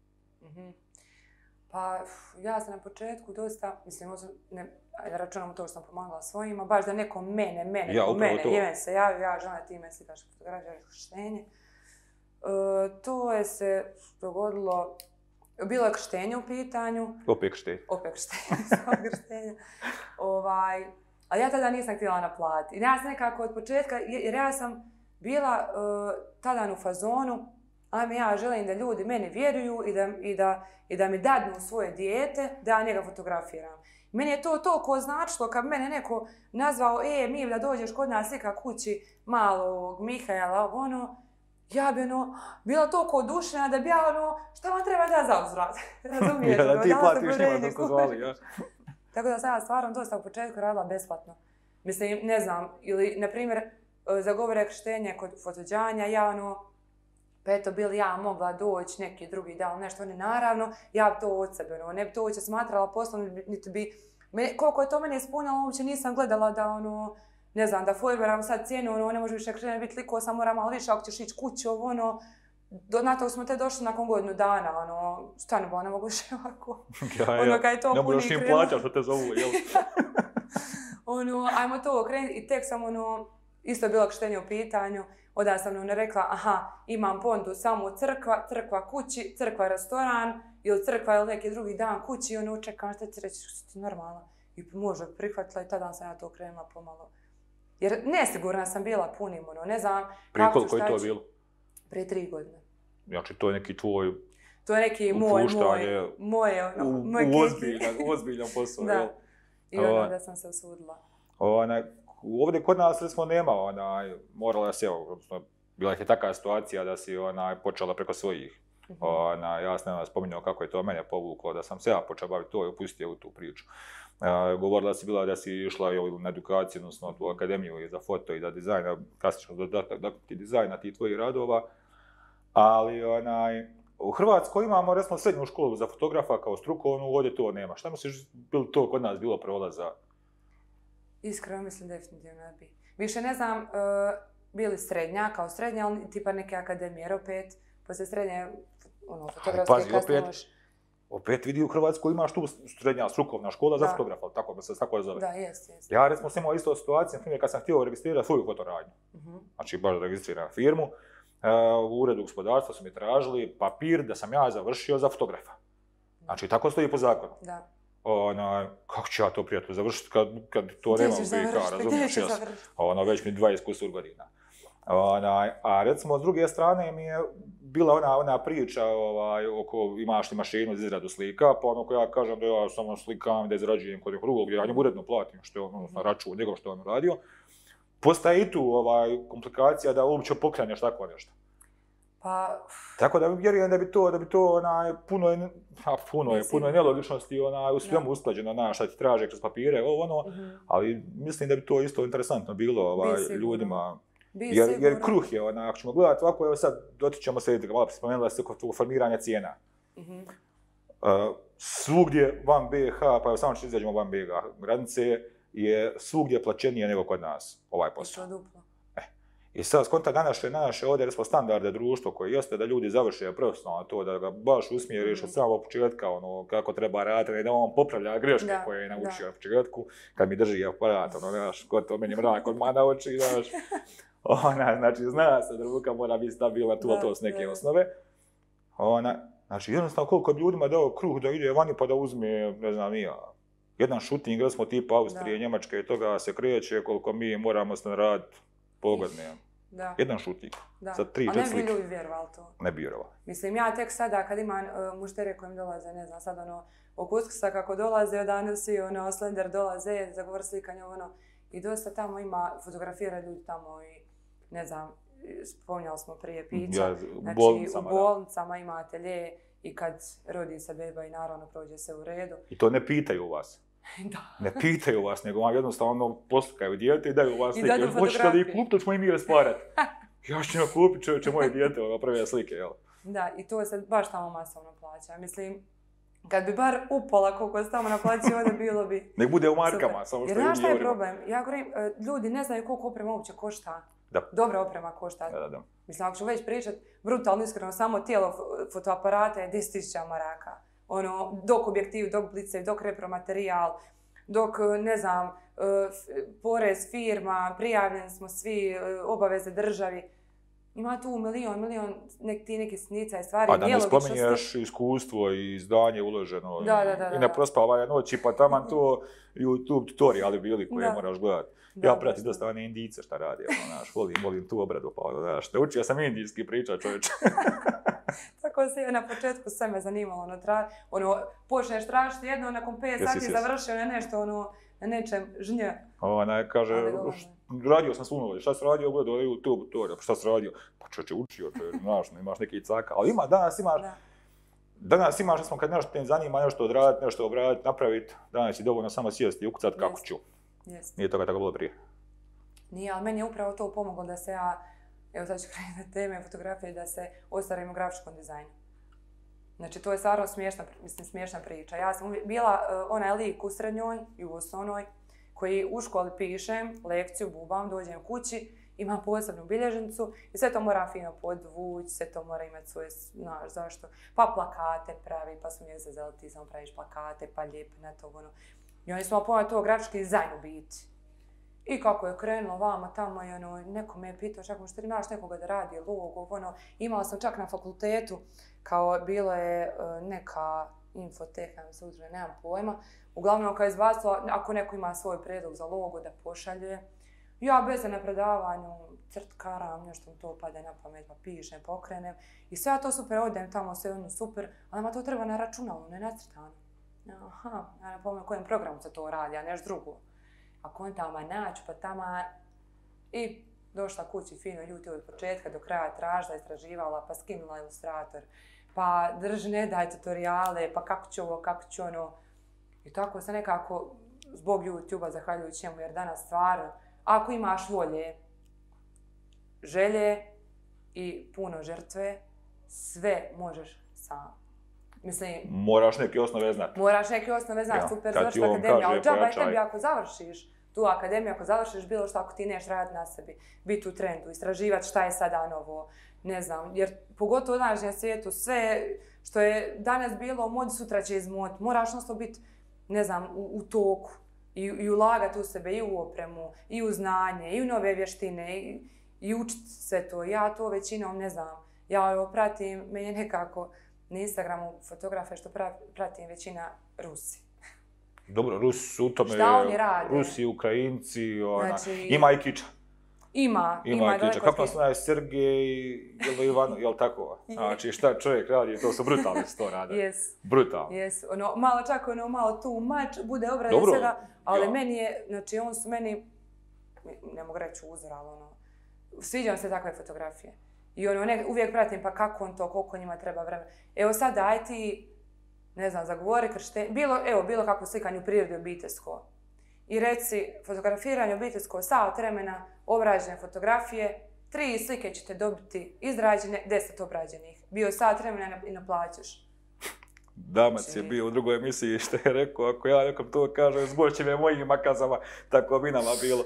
Pa, ja sam na početku dosta, mislim, računam to što sam pomagala svojima, baš da neko mene, jedan se javio, ja žena ti me slikaš fotografiraš krštenje. To je se dogodilo, bilo je krštenje u pitanju. Opet krštenje. Ali ja tada nisam htjela naplatiti. Ja sam nekako od početka, jer ja sam bila tada u fazonu, ja želim da ljudi meni vjeruju i da mi dadnu svoje dijete, da ja njega fotografiram. Meni je to toliko značilo kad mene neko nazvao, Miv, da dođeš kod nas slika kući malog Mihajla, ja bi bila toliko oduševljena da bi ja šta vam treba da za uzvrat. Razumiješ? Da ti platiš njima da ste zvali, ja. Tako da sam ja stvarno dosta u početku radila besplatno. Mislim, ne znam, ili, na primjer, za govore krštenja kod fotođanja, pa eto, bili ja mogla doći neki drugi dan, nešto, naravno, ja bi to od sebe, ne bi to uopće smatrala poslom, niti bi, koliko je to mene ispunjalo, uopće nisam gledala da, ne znam, da formiram sad cijenu, ne može više krštenja biti liko, sam moram malo više, ako ćeš ići kući, na to smo te došli nakon godinu dana, stvarno, ne mogu više ovako, kad je to ne možeš im plaćati što te zovu, jel? Ajmo to okrenuti i tek sam, isto je bilo krštenje u pitanju, Onda sam ona rekla, aha, imam ponudu samo crkva kući, crkva restoran, ili crkva ili neki drugi dan kući i ono čekam šta će reći, što ti normalno. I može prihvatila i tada sam ja to krenula pomalo. Jer nesigurna sam bila punim, ono, ne znam prije koliko je to bilo? Prije 3 godine. Znači, to je neki tvoj... To je neki moj ozbiljan posao, da. jel? I onda sam se osudila. Ovdje kod nas, recimo, nema, morala se, bila je takva situacija da si počela preko svojih. Ja sam spominjao kako je to mene povuklo, da sam se ja počeo baviti to i upustio u tu priču. Govorila si bila da si išla na edukaciju, odnosno u akademiju i za foto i za dizajn, klasično dodatni dizajna tih tvojih radova, ali u Hrvatskoj imamo, recimo, srednju školu za fotografa kao strukovnu, ovdje to nema. Šta misliš, bi to kod nas bilo prolaza? Iskreno mislim definitivno ne bi. Više ne znam, bili srednja, kao srednja, ali tipa neke akademije, jer opet, poslije srednje, fotografske kasnije opet vidi u Hrvatskoj imaš tu srednja strukovna škola za fotografa, tako se tako zove. Da, jest. Ja, recimo, sam imao isto situaciju, na primjer, kad sam htio registrirati svoju fotoradnju, znači baš registriram firmu, u uredu gospodarstva su mi tražili papir da sam ja završio za fotografa. Znači, tako stoji po zakonu. Da. Kako ću ja to prijatelju završiti kad to nemam u BiH, razumiješ? Već mi 20 kusur godina. A recimo, s druge strane mi je bila ona priča oko imaš li mašinu za izradu slika, pa ako ja kažem da ja samo slikam, da izrađujem kod drugog, gdje ja njemu uredno platim što je on račun njegov što je on uradio, postaje i tu komplikacija da uopće pokreneš tako nešto. Tako da vjerujem da bi to puno je nelogičnosti u svemu usklađeno, šta ti traže kroz papire, ali mislim da bi to isto interesantno bilo ljudima. Jer kruh je, ako ćemo gledati ovako, evo sad dotičemo se, malo spomenula se oko formiranja cijena. Svugdje van BiH, pa evo samo što izađemo van BiH granice, je svugdje plaćenije nego kod nas ovaj posao. I sad, skonta naše ovdje smo standarde društva koje jeste da ljudi završe profesionalno to, da ga baš usmjeriš od samog početka, kako treba raditi, da on popravlja greške koje je naučio na početku, kad mi drži aparat, to meni mrak od mana oči, znači zna se da ruka mora biti stabilna, to s neke osnove. Znači, jednostavno koliko bi ljudima dao kruh da ide vani pa da uzme, ne znam jedan šuting, da smo tipa Austrije, Njemačke i toga se kreće, koliko mi moramo se raditi pogodne. Jedan šuting. Za 3-4 slike. A ne bi ljudi vjerovali to? Ne bi vjerovali. Mislim, ja tek sada kad imam mušterije kojim dolaze, ne znam, sad oko Uskrsa kako dolaze, danas svi slender dolaze za govor slikanje, i dosta tamo ima, fotografira ljudi tamo i, ne znam, spominjali smo prije pića. Znači, u bolnicama ima atelje i kad rodi se beba i naravno prođe se u redu. I to ne pitaju vas. Da. Ne pitaju vas, nego vam jednostavno poslikaju dijete i daju vas slike. Hoćete li ih kupiti, to ćemo i mi rasparati. Ja ću nam kupiti čovječe moje dijete, prve slike, jel? Da, i to se baš tamo masovno plaća. Mislim, kad bi bar upola koliko se tamo naplaćuje, onda bilo bi... Nek bude u markama, samo što je u znaš šta je problem? Ja govorim, ljudi ne znaju koliko oprema uopće košta. Da. Dobra oprema košta. Da. Mislim, ako ću već pričati, brutalno iskreno, samo tijelo fotoaparata je 10.000 maraka. Dok objektiv, dok blicev, dok repromaterijal, dok, ne znam, porez firma, prijavljeni smo svi, obaveze državi. Ima tu milion neki sitnica i stvari. A da ne spominješ iskustvo i izdanje uloženo. Da. I ne prospava noći, pa taman to YouTube tutoriali bili koje moraš gledati. Ja pratim dosta one Indijice šta radi, volim tu obradu, pa naučio sam indijski pričat, čovječe. Tako se na početku sve me zanimalo, počneš tražiti jedno, nakon 5 sati završio na nešto, na nečem žnje. Kaže, radio sam sunovolje, šta si radio, gledao YouTube tutorial, šta si radio? Pa čovječe, učio, imaš neki caka, ali danas imaš, kad nešto te zanima, nešto odraditi, nešto obraditi, napraviti, danas je dovoljno samo sjesti i ukucati kako ću. Nije toga tako bilo prije. Nije, ali meni je upravo to pomoglo da se ja, evo sad ću krenuti na teme fotografije, da se ostvarim u grafičkom dizajnu. Znači, to je stvarno smiješna priča. Ja sam bila onaj lik u srednjoj i u osnovnoj, koji u školi pišem, lekciju, bubam, dođem kući, imam posebnu bilježnicu i sve to mora fino podvući, sve to mora imati svoje, znaš zašto, pa plakate pravi, pa su mi zazeli, ti samo praviš plakate, pa lijepi na to, I oni smo pojeli to grafički dizajn u biti. I kako je krenulo vamo tamo i ono, neko me je pitao, čak možda ti imaš nekoga da radi logo, ono, imala sam čak na fakultetu, kao bilo je neka infoteka, nemam pojma. Uglavnom kad je izbacila, ako neko ima svoj predlog za logo da pošalje, ja bez na predavanju crtkaram, nešto mi to pada na pamet, pa pišem, pokrenem. I sve ja to super, odem tamo, sve ono super, ali nama to treba na računalu, ne nacrtano. Aha, ja ne pojma kojem programu se to radi, a nešto drugo. Ako on tamo naći, pa tamo i došla kući fino YouTube od početka do kraja, tražila, istraživala, pa skinula Ilustrator, pa drži, ne daj tutoriale, pa kako će ovo, kako će ono. I tako se nekako, zbog YouTube-a, zahvaljujući njemu, jer danas stvarno, ako imaš volje, želje i puno žrtve, sve možeš sam. Mislim, moraš neke osnove znati. Moraš neke osnove znati, super, završiti akademiju, ali džaba je tebi ako završiš tu akademiju, ako završiš bilo što, ako ti neš raditi na sebi, biti u trendu, istraživati šta je sada novo, ne znam, jer pogotovo u današnjem svijetu sve što je danas bilo u modi sutra će izmoti, morašnosno biti, ne znam, u toku i ulagati u sebe i u opremu, i u znanje, i u nove vještine, i učiti sve to. Ja to većinom ne znam, ja pratim, meni je nekako na Instagramu fotografe što pratim većina Rusi. Dobro, Rusi su u tome, Rusi, Ukrajinci, znači, ima i kiča. Ima i kiča. Kako nas znaje Sergej ili Ivan, jel tako? Znači šta čovjek radi, to su brutalni su to rade. Yes. Brutalno. Yes. Ono, malo čak ono, malo tu mač, bude obrade svega, ali meni je, znači on su meni, ne mogu reći uzor, ali ono, sviđam se takve fotografije. I ono, uvijek pratim pa kako on to, koliko njima treba vremena. Evo sad daj ti, ne znam, zagovori krštenje, bilo kakvo slikanje u prirodi obiteljsko. I reci, fotografiranje obiteljsko, sat vremena, obrađene fotografije, 3 slike ćete dobiti izrađene, 10 obrađenih. Bio sat vremena i naplaćaš. Damac je bio u drugoj emisiji što je rekao, ako ja nekom to kažem, zboći me mojim makazama, tako bi nama bilo.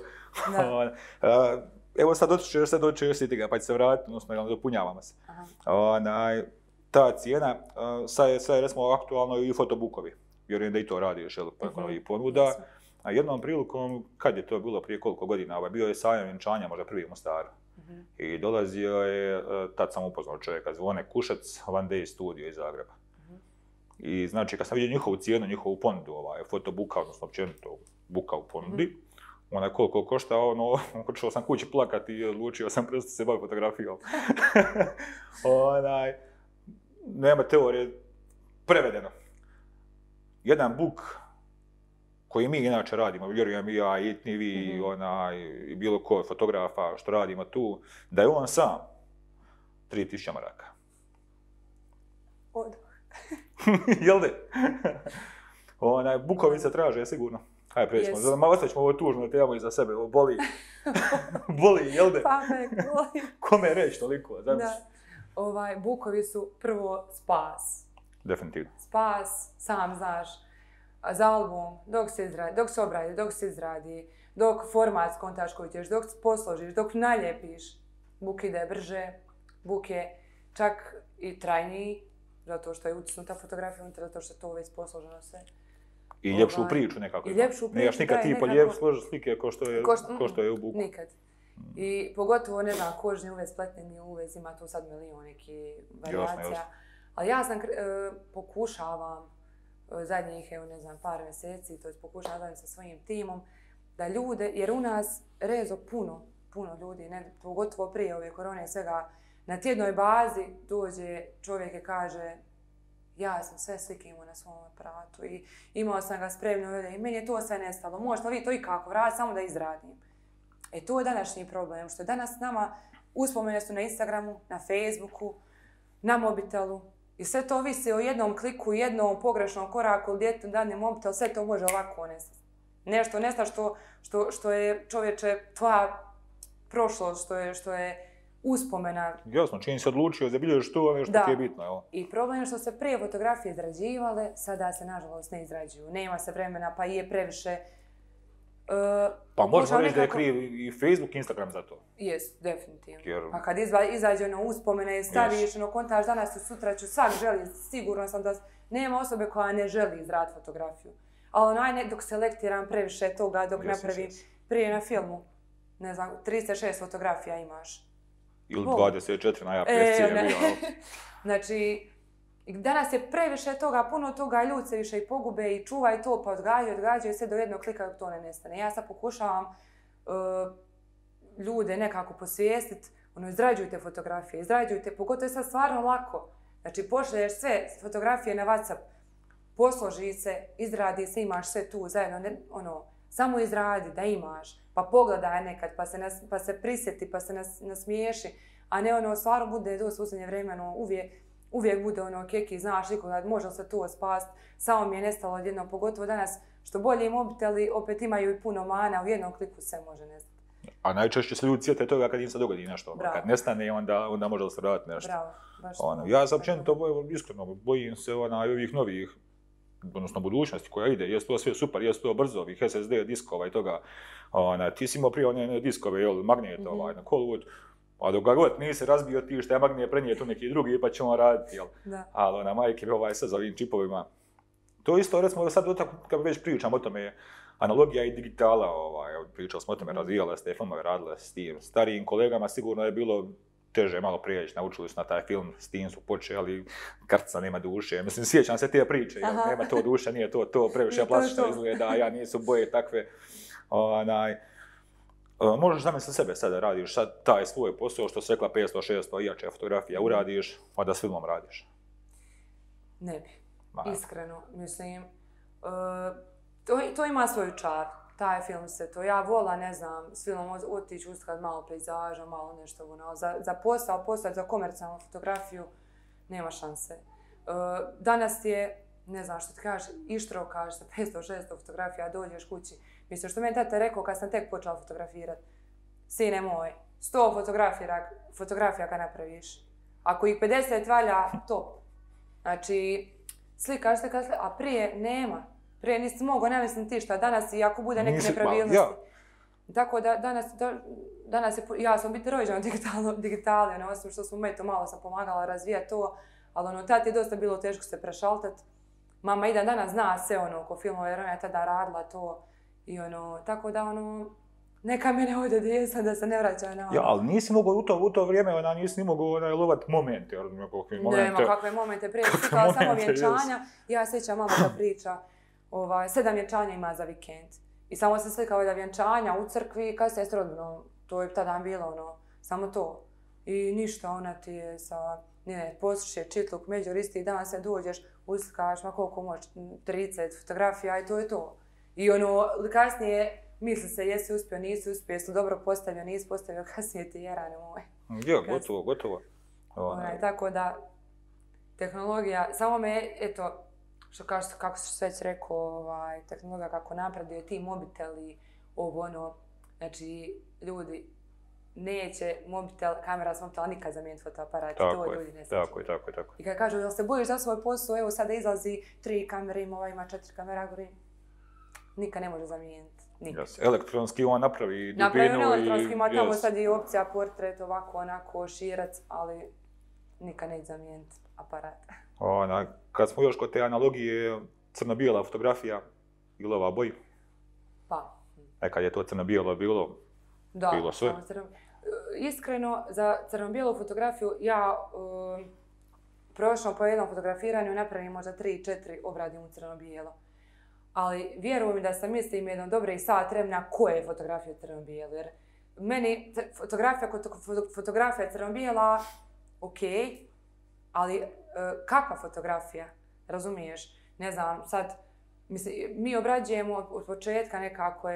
Evo sad doćeš si ti ga, pa će se vratiti, odnosno dopunjavamo se. Ta cijena, sad je recimo aktualno i fotobukovi. Vjerujem da i to radiš, i ponuda. A jednom prilikom, kad je to bilo prije koliko godina, bio je sajam vjenčanja, možda prvi u Mostaru. I dolazio je, tad sam upoznao čovjeka, Zvone Kušac, One Day Studio iz Zagreba. I znači, kad sam vidio njihovu cijenu, njihovu ponudu, fotobuka, odnosno općenito buka u ponudi, onaj koliko košta, počeo sam kući plakati i odlučio sam prestati se baviti fotografijom. Nema teorije, prevedeno. Jedan buk koji mi inače radimo, vjerujem i ja, i vi, i bilo ko fotografa što radimo tu, da je on sam 3000 maraka. Odmah. Jel de? Bukovice traže sigurno. Hajde, prećemo. Ostavit ćemo ovo tužno temu iza sebe, ovo boli. Boli, jel de? Pa me boli. Kome reći toliko? Da. Bukovi su prvo spas. Definitivno. Spas, sam znaš, za album, dok se obradi, dok se izradi, dok format skontaš koji ćeš, dok posložiš, dok naljepiš, buk ide brže, buk je čak i trajniji, zato što je utisnuta fotografija unutra, zato što je to već posloženo sve. I ljepšu priču nekako. I ljepšu priču, nemaš nikad ti po lijep složiti slike ko što je u buku. Nikad. I pogotovo, ne znam, kožni uvez, pleteni uvez, ima tu sad milion neki varijacija. Ali ja sam pokušavam zadnjih, evo ne znam, par mjeseci, to je pokušavam sa svojim timom, da ljude, jer u nas rezo puno ljudi, pogotovo prije ove korone i svega, na tjednoj bazi dođe čovjek i kaže ja sam sve slike imao na svom aparatu i imao sam ga spremno i meni je to sve nestalo, možete li vi to i kako vratiti, samo da izradim. To je današnji problem, što danas nama uspomene su na Instagramu, na Facebooku, na mobitelu i sve to ovisi o jednom kliku, jednom pogrešnom koraku, djetu dane mobitel, sve to može ovako nestati. Nešto nesta što je čovječe tvoja prošlost, što je uspomena. Jasno, čini se odlučio, zabilježiš to, nešto ti je bitno. Evo. I problem je što se prije fotografije izrađivale, sada se nažalost ne izrađuju. Nema se vremena, pa je previše. Pa možemo reći da je kriv i Facebook, Instagram za to. Jes, definitivno. Pa kad izađe uspomene i staviš, kontaž danas i sutra ću, svak želi, sigurno sam da nema osobe koja ne želi izraditi fotografiju. Ali dok selektiram previše toga, dok napravim prije na filmu, ne znam, 36 fotografija imaš. Ili 24 na presije bio. Znači, danas je previše toga, puno toga, ljudi se više i pogube i čuvaj to, pa odgađaju sve do jednog klika dok to ne nestane. Ja sad pokušavam ljude nekako posvijestiti, izrađujte fotografije, pogotovo je sad stvarno lako. Znači, pošalješ sve fotografije na WhatsApp, posloži se, izradi se, imaš sve tu zajedno, samo izradi da imaš, pa pogledaj nekad, pa se prisjeti, pa se nasmiješi, a ne stvarno bude dosta u zadnje vrijeme, uvijek bude keki, znaš nikoga, može se to spasti, samo mi je nestalo odjednom, pogotovo danas, što bolji mobiteli opet imaju i puno mana, u jednom kliku sve može nestati. A najčešće se ljudi sjete toga kad im se dogodi nešto, kad nestane onda može da se raditi nešto. Bravo, baš ja sam općenito iskreno bojim se ovih novih, odnosno budućnosti koja ide, jest to sve super, jest to brzo, ovih SSD diskova i toga. Ti si imao prije one diskove, magnet na koluvod, a dok ga god nisi razbio ti šta je magnet prenijeti u neki drugi pa ćemo raditi, jel? Ali majke sad za ovim čipovima. To isto, recimo, sad kad već pričam o tome, analogija i digitala, pričali smo o tome, razvijala ste filmove, radila s tim starijim kolegama, sigurno je bilo teže malo prijeći, naučili su na taj film, s tim su počeli, kartica nema duše, mislim, sjećam se te priče, nema to duše, nije to previše plastično izgleda, ja nisu boje takve, možeš zamisliti sebe sada radiš, sad taj svoj posao, što se rekla 500-600 jače fotografija uradiš, a da s filmom radiš? Ne bi, iskreno, mislim, to ima svoju čar, taj film se to, ja vola, ne znam, s filmom otići uskat malo pejzaža, malo nešto, za posao, za komercijalnu fotografiju, nema šanse. Danas je, ne znam što ti kažeš, ištro kažeš sa 500-600 fotografija, dođeš kući. Mislim, što mi je tata rekao kad sam tek počela fotografirati, sine moj, 100 fotografija kad napraviš. Ako ih 50 valja, top. Znači, slikaš, a prije nema. Prije nisi mogao, ne mislim ti šta, danas i ako bude neke nepravilnosti. Tako da danas je, ja sam biti rođena digitali, osim što smo malo sam pomagala razvijati to, ali tad je dosta bilo teško se prešaltati. Mama i dan danas zna sve oko filmova jer ona je tada radila to i tako da neka me ne ode gdje sam da se ne vraća na Ja, ali nisi mogao u to vrijeme, nisi ni mogao lovat momente. Nema kakve momente, prije slikala samo vjenčanja. Ja sjećam mama da priča, 7 vjenčanja ima za vikend. I samo se slikao da vjenčanja u crkvi, kad se je s rodbinom, to je tada bilo samo to. I ništa, ona ti je sa, poslušaj, čitluk, među isti dan se dođeš, uslikaš, ma koliko može, 30 fotografija i to je to. I kasnije misli se jesi uspio, nisi uspio, jesi dobro postavio, nisi postavio, kasnije ti jerane moj. Ja, gotovo. Tako da, tehnologija, samo me, eto, što kažeš, kako si već rekao, tehnologija kako napreduje, ti mobiteli, znači, ljudi neće kamera s mobitela nikad zamijeniti fotoaparat, to ljudi ne sjećaju. Tako. I kad kažu, jel se bojiš za svoj posao, evo sada izlazi 3 kamere, ima 4 kamera, govorim, nikad ne može zamijeniti. Elektronski on napravi dubinu i... Napravi elektronski, ima tamo sad i opcija portret, ovako, onako, širac, ali nikad neće zamijeniti aparat. Kad smo još kod te analogije, crno-bijela fotografija ili ova boj? Pa. Kad je to crno-bijelo bilo sve? Iskreno, za crno-bijelu fotografiju ja prošlo po jednom fotografiranju napravim možda 3-4 obradim u crno-bijelo. Ali vjerujem mi da sam mislim jednom dobre i sat vremena koje je fotografija crno-bijelo. Jer meni fotografija crno-bijela, ok, ali kakva fotografija, razumiješ? Ne znam, sad, mislim, mi obrađujemo od početka nekako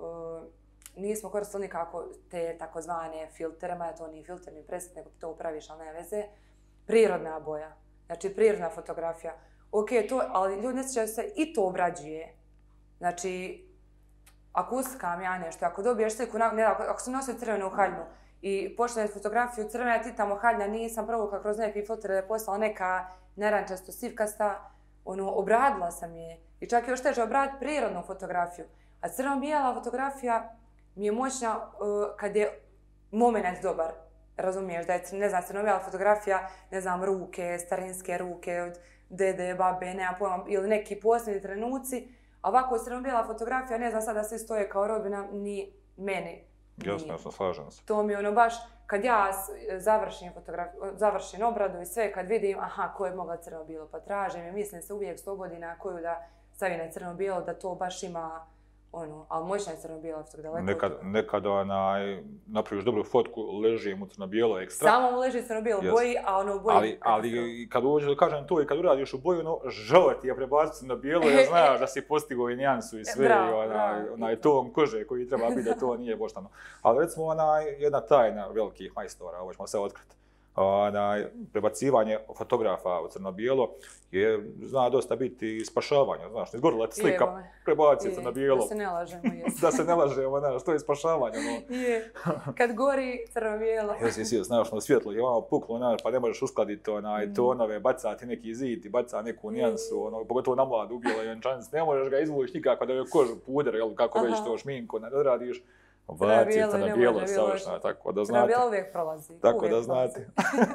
nismo koristili nikako te takozvane filtere, mada to nije filter, ni preset, nego to upraviš, ali ne veze, prirodna boja, znači prirodna fotografija. Ok, ali ljudi ne sjećaju se i to obrađuje. Znači, ako uskam ja nešto, ako dobiješ sliku, ako sam nosio crvenu haljnu i pošaljem fotografiju crvena, ti tamo haljna nisam provukla kroz neki filter da je poslala neka narančasto sivkasta, obradila sam je. I čak je još teže obraditi prirodnu fotografiju. A crno-bijela fotografija mi je moćna kad je moment dobar. Razumiješ da je, ne znam, crno-bijela fotografija, ne znam, ruke, starinske ruke od dede, babe, nema pojma, ili neki posljednji trenuci, A ovako crno-bijela fotografija, ne znam sad da se stoje kao rodbina, ni meni. Jasno, slažem se. To mi je baš, kad ja završim obradu i sve, kad vidim, aha, ko je mogla crno-bijelo, pa tražim i mislim se uvijek 100 godina koju da stavi na crno-bijelo, da to baš ima, ali moćna je crno-bijela fotografija. Nekad napraviš dobru fotku, leži mu crno-bijelo ekstra. Samo mu leži crno-bijelo boji, a u boji... Ali kad uđeš, da kažem to, i kad uradiš u boju, žao ti je prebaciti na bijelo, jer znaš da si postigao i nijansu i sve, onaj ton kože koji treba biti, da to nije boštano. Ali recimo jedna tajna velikih majstora, ovo ćemo sve otkriti. Prebacivanje fotografa u crno-bijelo zna dosta biti spašavanje, znaš, izgorila ti slika, prebaci crno-bijelo. Da se ne lažemo, jes. Da se ne lažemo, znaš, to je spašavanje. Je, kad gori crno-bijelo. Znaš, svjetlo je malo puklo, pa ne možeš uskladiti tonove, bacati neki zid i baca neku nijansu, pogotovo na mladu ubijela vjenčanicu, ne možeš ga izvući nikako da je kožu puder, kako već to šminku ne radiš. Baci crno-bijelo savršeno, tako da znate. Crno-bijelo uvijek prolazi. Tako da znate.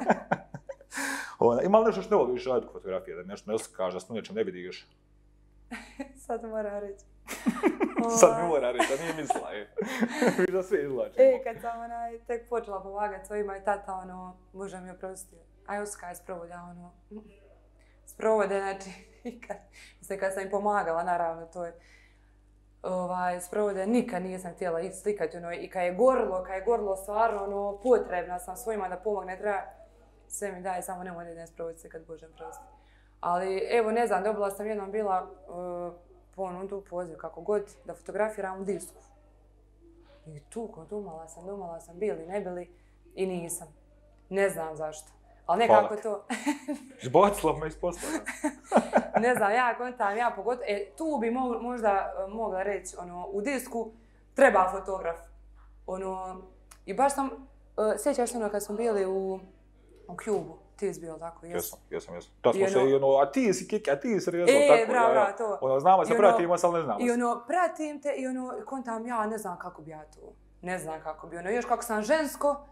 Ima li nešto što ne voliš raditi fotografije, da nešto ne osakaš, da se nečem ne vidiš? Sad mora reći. Sad mi mora reći, a nije mislila, viš da sve izlači. Kad sam tek počela pomagati svojima i tata, Bože mi oprostio. Aj uskaj sprovoda, sprovode, znači, kad sam im pomagala, naravno, to je sprovode, nikad nisam htjela ići slikati, i kad je gorlo stvarno, potrebna sam svojima da pomogne, treba, sve mi daje, samo nemoj da idem sprovoditi kad Bože prosti. Ali, evo, ne znam, dobila sam jednom bila ponudu, poziv, kako god, da fotografiram u disku. I tu, dumala sam, bili, ne bili, i nisam. Ne znam zašto. Ali nekako to... Zbacila me iz posla. Ne znam, ja pogotovo, tu bi možda mogla reći, u disku treba fotograf. I baš sam, sjećaš se kad smo bili u Cubu, ti si bio tako, jesam. Tad smo se a ti si kike, a ti si rezao, tako. Bravo, to. Znamo se, pratimo se, ali ne znamo se. I pratim te i kontam, ja ne znam kako bi ja to. Ne znam kako bi, još kako sam žensko,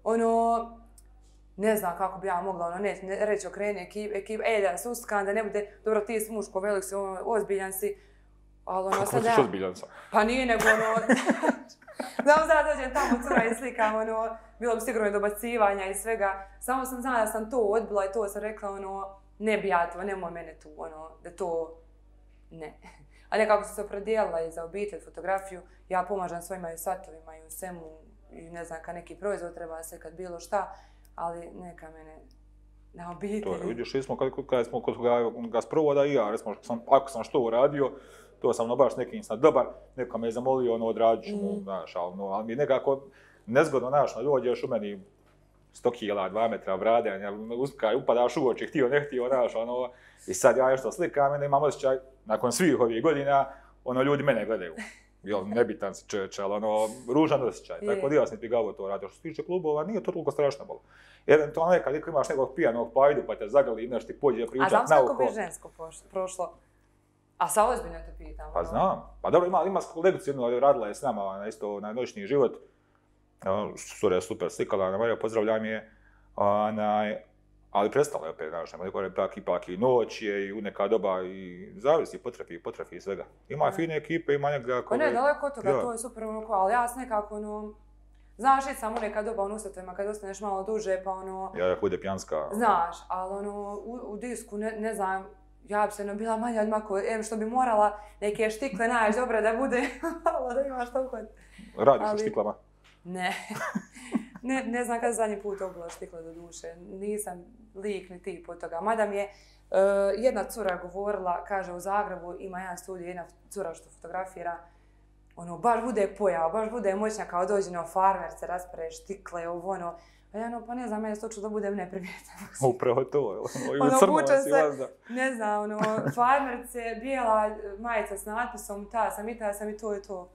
ne znam kako bi ja mogla reći okreni ekipa, da se uskam, da ne bude, dobro ti si muško, velik si, ozbiljan si, ali kako sad si ozbiljan sam? Pa nije nego znam da dođem tamo cura i slikam, bilo bi sigurno i dobacivanja i svega, samo sam znala da sam to odbila i to sam rekla, ne bi ja to, nemoj mene tu, da to, ne. A nekako sam se opredijelila i za obitelj, fotografiju, ja pomažem svojima i u satovima i u svemu, i ne znam, kad neki proizvod treba se, kad bilo šta, ali neka mene na obitelji. To je, vidiš, kada smo kod ga sprovoda i ja, recimo, ako sam što uradio, to sam baš nekim sam dobar, neko me je zamolio, odradit ću mu, znaš, ali mi nekako nezgodno, znaš, dođeš u meni 100 kila, 2 metra brade, upadaš u oči, htio, ne htio, znaš, i sad ja nešto slikam, imam osjećaj, nakon svih ovih godina, ljudi mene gledaju. Nebitan si čovječ, ali ružan osjećaj, tako da ja sam prigavo to radio. Što se tiče klubova, nije to toliko strašno bilo. Eventualno nekad imaš nekog pijanog pajdu pa te zagrli i nešto ti pođe pričat nauko. A znam kako bi žensko prošlo? A sa ozbiljno te pitam. Pa znam. Pa dobro, ima kolegicu jednu, radila je s nama isto na noćni život. Sura je super slikala, Marija, pozdravljam je. Ali prestala je opet, znaš, ipak i noć je i u neka doba i zavisi, potrefi i svega. Ima fine ekipe, ima njega koje... Pa ne, daleko od toga, to je super ali ja sam nekako, znaš, i sam u neka doba u satovima kad ostaneš malo duže, pa Ja bude pijanska. Znaš, ali u disku, ne znam, ja bi se bila manja od mako, što bi morala neke štikle naći dobre da bude, malo da imaš to uhvat. Radiš u štiklama? Ne. Ne znam kada zadnji put obila štikla do duše, nisam lik ni tip od toga. Mada mi je jedna cura govorila, kaže u Zagrebu ima jedan studio, jedna cura što fotografira, baš bude pojava, baš bude moćna kao dođe farmerce, raspere štikle, a ja pa ne znam, meni stoču da budem neprimjetan. Upravo to, crnova si vazda. Ne znam, farmerce, bijela majica s natpisom, ta sam i to je to.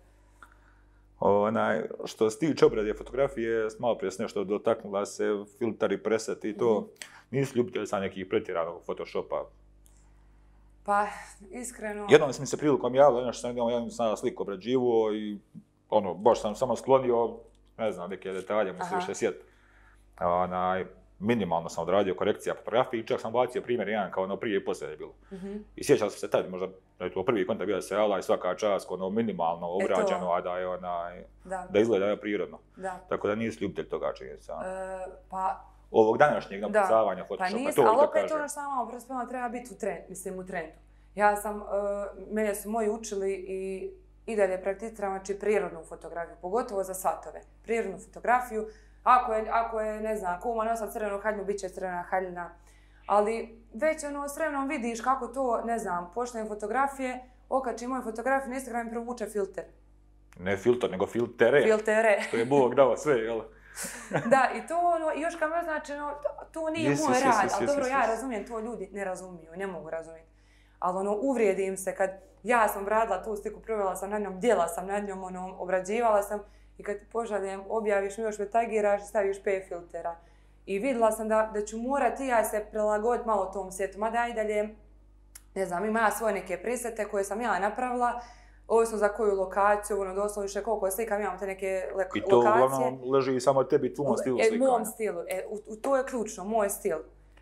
Što se tiče obrade fotografije, malo prije nešto dotaknula se, filteri, preset i to. Nisi ljubitelj sa nekih pretjeranog Photoshopa? Pa, iskreno... Jednom sam mi se prilikom javila, jednom sam sliku obrađivo i baš sam samo sklonio, ne znam, neke detalje, mu se više sjeti. minimalno sam odradio korekcija fotografije i čak sam bacio primjer jedan kao ono prije i poslije je bilo. I sjećam se tad, možda da je to prvi kontakt bio da se javila i svaka čast ono minimalno obrađeno, a da je da izgleda prirodno. Tako da nisi ljubitelj toga činjenica. Ovog današnjeg napucavanja Photoshopa. Pa nisam, ali opet ono što malo prospjela treba biti u trendu. Ja sam, mene su moji učili i dalje prakticiram, znači prirodnu fotografiju, pogotovo za svatove. Prirodnu fotografiju, ako je, ne znam, kuma nosila crvenu haljinu, bit će crvena haljina. Ali već ono s vremenom vidiš kako to, ne znam, pošaljem fotografije, okačim moju fotografiju na Instagram i provuče filter. Ne filter, nego filtere. Filtere. Što je Bog dao sve, jel? Da, i to ono, još kad me označeno, to nije moj rad, ali dobro, ja razumijem, to ljudi ne razumiju, ne mogu razumjeti. Ali ono, uvrijedim se kad ja sam obradila tu sliku, provjela sam na njom, djela sam na njom, ono, obrađivala sam i kad ti pošaljem, objaviš mi još me tagiraš i staviš 5 filtera. I vidjela sam da ću morati ja se prilagoditi malo tom svijetu, mada i dalje, ne znam, ima ja svoje neke presete koje sam ja napravila, ovisno za koju lokaciju, ono, doslovno više koliko slika, imam te neke lokacije. I to uglavnom leži samo tebi, tvojom stilu slika. Mom stilu, to je ključno, moj stil.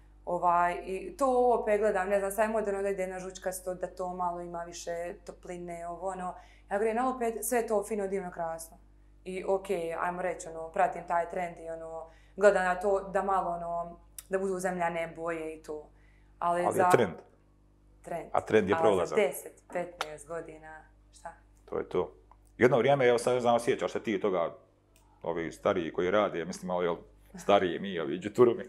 I to opet gledam, ne znam, sad je moderno da ide na žučkasto, da to malo ima više topline, ono. Ja govorim, opet sve to fino, divno, krasno. I okej, ajmo reći, ono, pratim taj trend i ono, gledam na to da malo, ono, da budu zemljane boje i to. Ali je trend. Trend. A trend je prolazan. Ali za 10-15 godina, šta? To je to. Jedno vrijeme, evo sad ne znam, osjećaš se ti toga, ovi stariji koji rade, mislim malo, jel, stariji mi, ovi džuturumi.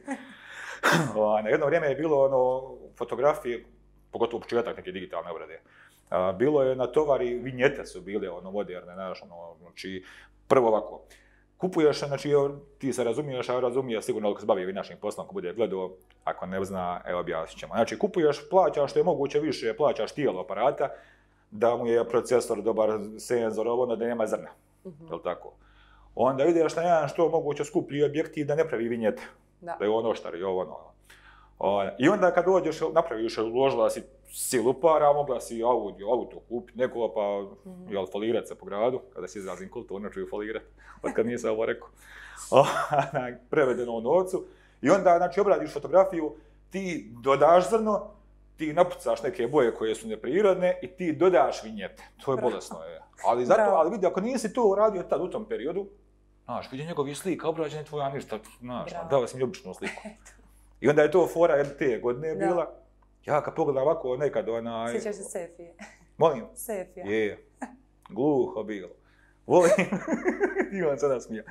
Na jedno vrijeme je bilo ono, fotografije, pogotovo početak neke digitalne obrade. Bilo je na tovari, vinjete su bile ono, moderne, znači, prvo ovako. Kupuješ, znači, ti se razumiješ, a razumije sigurno ako se bavi vinačnim poslom, ko bude gledao, ako ne zna, evo objasnit ćemo. Znači, kupuješ, plaćaš što je moguće više, plaćaš tijelo aparata, da mu je procesor dobar, senzor, ono, da nema zrna, jel tako? Onda ideš na jedan što moguće skuplji objektiv da ne pravi vinjete. Da je ono oštar i ovo ono. I onda kad dođeš, napraviš, uložila si silu para, mogla si auto kupiti nekoga pa folirat se po gradu, kada si izrazim kulturno ću folirat, od kad nisam ovo rekao, prevedeno u novcu. I onda, znači, obradiš fotografiju, ti dodaš zrno, ti napucaš neke boje koje su neprirodne i ti dodaš vinjete. To je bolesno. Ali vidi, ako nisi to uradio tad u tom periodu, znaš, vidi njegovi slika, obrađene tvoja ništa, znaš, dao sam mi običnu sliku. I onda je to fora te godine bila. Ja kad pogledam ovako nekad Sjećaš se Sefije? Molim? Sefija. Je, gluho bilo. Volim, Ivan sada smija.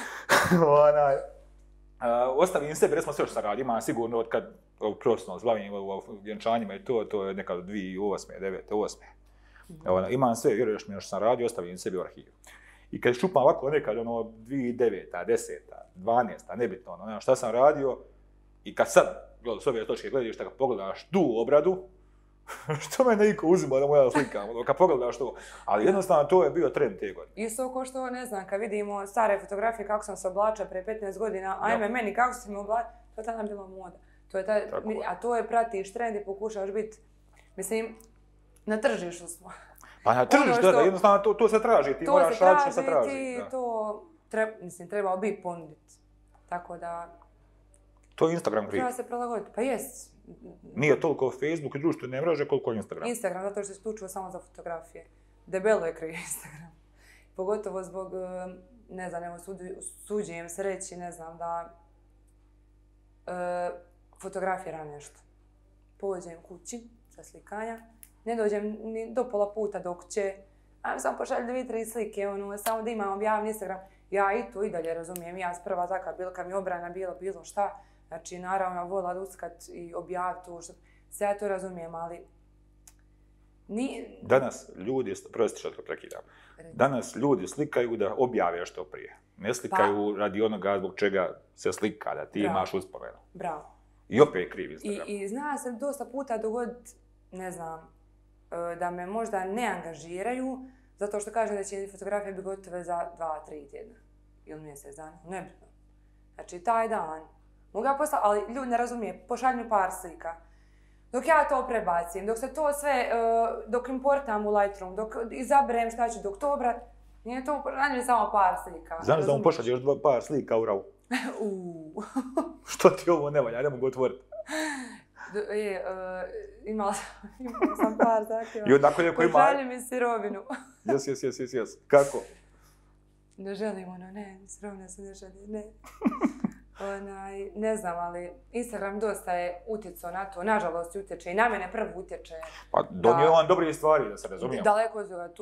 Ostavim sebi, recimo sve što sam radio, imam sigurno od kad profesionalno zbavim vjenčanjima i to je nekad 2008. 2009. 2008. Imam sve, vjeruješ mi što sam radio, ostavim sebi u arhivu. I kad šupam ovako nekad, 2009. 10. 12. nebitno, ono, šta sam radio, i kad sad, s ove točke gledišta, kad pogledaš tu obradu, što me neko uzima da moja slika, kad pogledaš to, ali jednostavno to je bio trend te godine. Isto ko što, ne znam, kad vidimo stare fotografije kako sam se oblačila pre 15 godina, ajme meni kako si me oblačila, to je tada bila moda. A to je pratiš trend i pokušaš biti, mislim, na tržištu smo. Pa na tržištu, da, jednostavno to se traži, ti moraš raditi što se traži. To se traži, trebao bi ponuditi, tako da... To je Instagram kriv. Treba se prilagoditi, pa jest. Nije toliko Facebook i društvene mreže koliko Instagram. Instagram, zato što se isključivo samo za fotografije. Debelo je kriv Instagram. Pogotovo zbog, ne znam, evo suđujem se reći, ne znam, da fotografiram nešto. Pođem kući sa slikanja, ne dođem ni do pola puta do kuće, ajme sam pošalju 2-3 slike, samo da imam objavljen Instagram. Ja i to i dalje razumijem, ja prva zakad bilo, kad mi obrana bilo šta, znači naravno volila da uskat i objaviti to što, sve ja to razumijem, ali Danas ljudi, prosti što to prekidam, danas ljudi slikaju da objave što prije. Ne slikaju radi onoga zbog čega se slika, da ti imaš uspomenu. Bravo. I opet je kriv Instagram. I zna se dosta puta dogoditi, ne znam, da me možda ne angažiraju, zato što kažem da će fotografije biti gotove za 2-3 tjedna ili mjesec dana, nebitno. Znači, taj dan mogu ja poslati, ali ljudi ne razumije, pošalju mi par slika. Dok ja to prebacim, dok se to sve, dok importam u Lightroom, dok izaberem šta ću, dok to nije to ranije samo par slika. Znaš da mu pošalješ par slika u RAW? Što ti ovo ne valja, ne mogu otvoriti. Imala sam par zahtjeva. I odnako neko ima... Požalji mi sirovinu. Jes. Kako? Ne želim ne, sirovina se ne želi, ne. Ne znam, ali Instagram dosta je utjecao na to, nažalost utječe i na mene prvo utječe. Pa donio on dobre stvari, da se razumijem. Daleko od toga,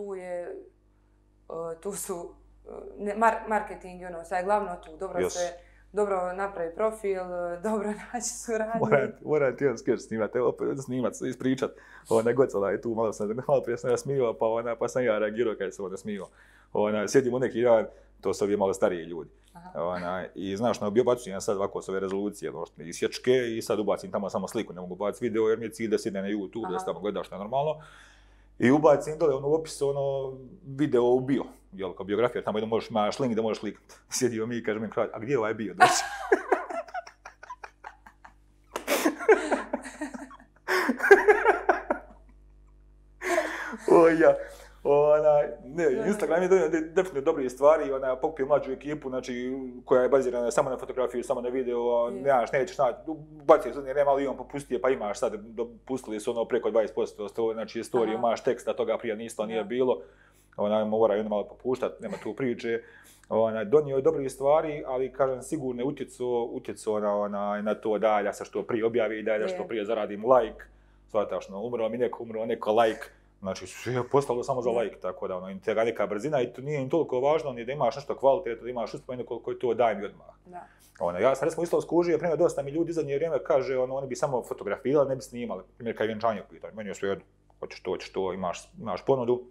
tu su marketing, sve je glavno tu, dobro napravi profil, dobro naći suradnju. Moram ti jedan sketch snimati, ispričat. Gocala je tu, malo prije sam ja smio, pa sam ja reagirao kada se smio. Sjedimo neki dan, to su ovi malo stariji ljudi. I znaš, obacujem sad ovako s ove rezolucije, isječke i sad ubacim tamo samo sliku, ne mogu baciti video jer mi je cilj da sjedne na YouTube, da se tamo gledaš što je normalno. I ubacim dole u opisu video u bio, kao biografija, tamo imaš link da možeš kliknuti. Sjedio mi i kaže mi, a gdje je ovaj bio doći? Instagram je definitivno dobre stvari, pokupio mlađu ekipu, znači, koja je bazirana samo na fotografiju, samo na video, nećeš naći, bacio se, nema li on popustije, pa imaš sad, pustili su preko 20%, znači storije, imaš teksta, toga prije nisto nije bilo, moraju malo popuštati, nema tu priče. Donio je dobre stvari, ali, kažem, sigurno je utjecao na to da ja se što prije objavi, da što prije zaradim like, shvataš, umro neko like. Znači, sve je postalo samo za like, tako da tega neka brzina i to nije im toliko važno ni da imaš nešto kvalitetno, da imaš uspomenu koliko je to daj mi odmah. Ja sam recimo isto skužio, primjer dosta mi ljudi zadnje vrijeme kaže oni bi samo fotografirali, ne bi snimali, primjer kad je vjenčanje u pitanju, meni je sve jedno, hoćeš to, imaš ponudu,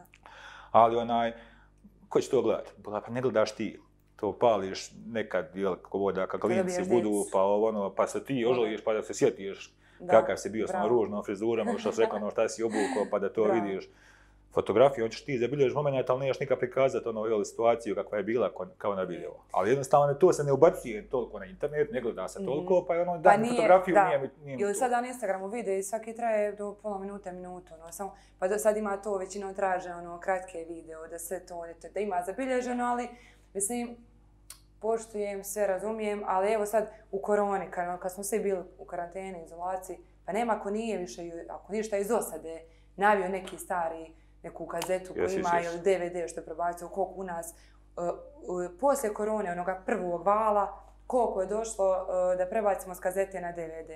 ali ko će to gledati? Pa ne gledaš ti, to pališ nekad, kad klinci budu, pa se ti ožališ, pa da se sjetiš kakav si bio s ružnom frizurom, što se rekao, šta si obukao, pa da to vidiš. Fotografiju, hoćeš ti zabilježiš moment, ali nemaš nikad prikazati situaciju kakva je bila kao na video. Ali jednostavno to se ne ubacuje toliko na internet, ne gleda se toliko, pa dan fotografiju nije mi to. Ili sad na Instagramu vide i svaki traje do pola minute, minutu, pa sad ima to, većinom traže kratke video, da sve to, da ima zabilježeno, ali mislim, poštujem, sve razumijem, ali evo sad u koroni, kad smo svi bili u karanteni, izolaciji, pa nema ako nije više, ako ništa iz osade, navio neki stari, neku kazetu koju ima ili DVD što je prebacio, koliko u nas, poslije korone, onoga prvog vala, koliko je došlo da prebacimo s kazete na DVD.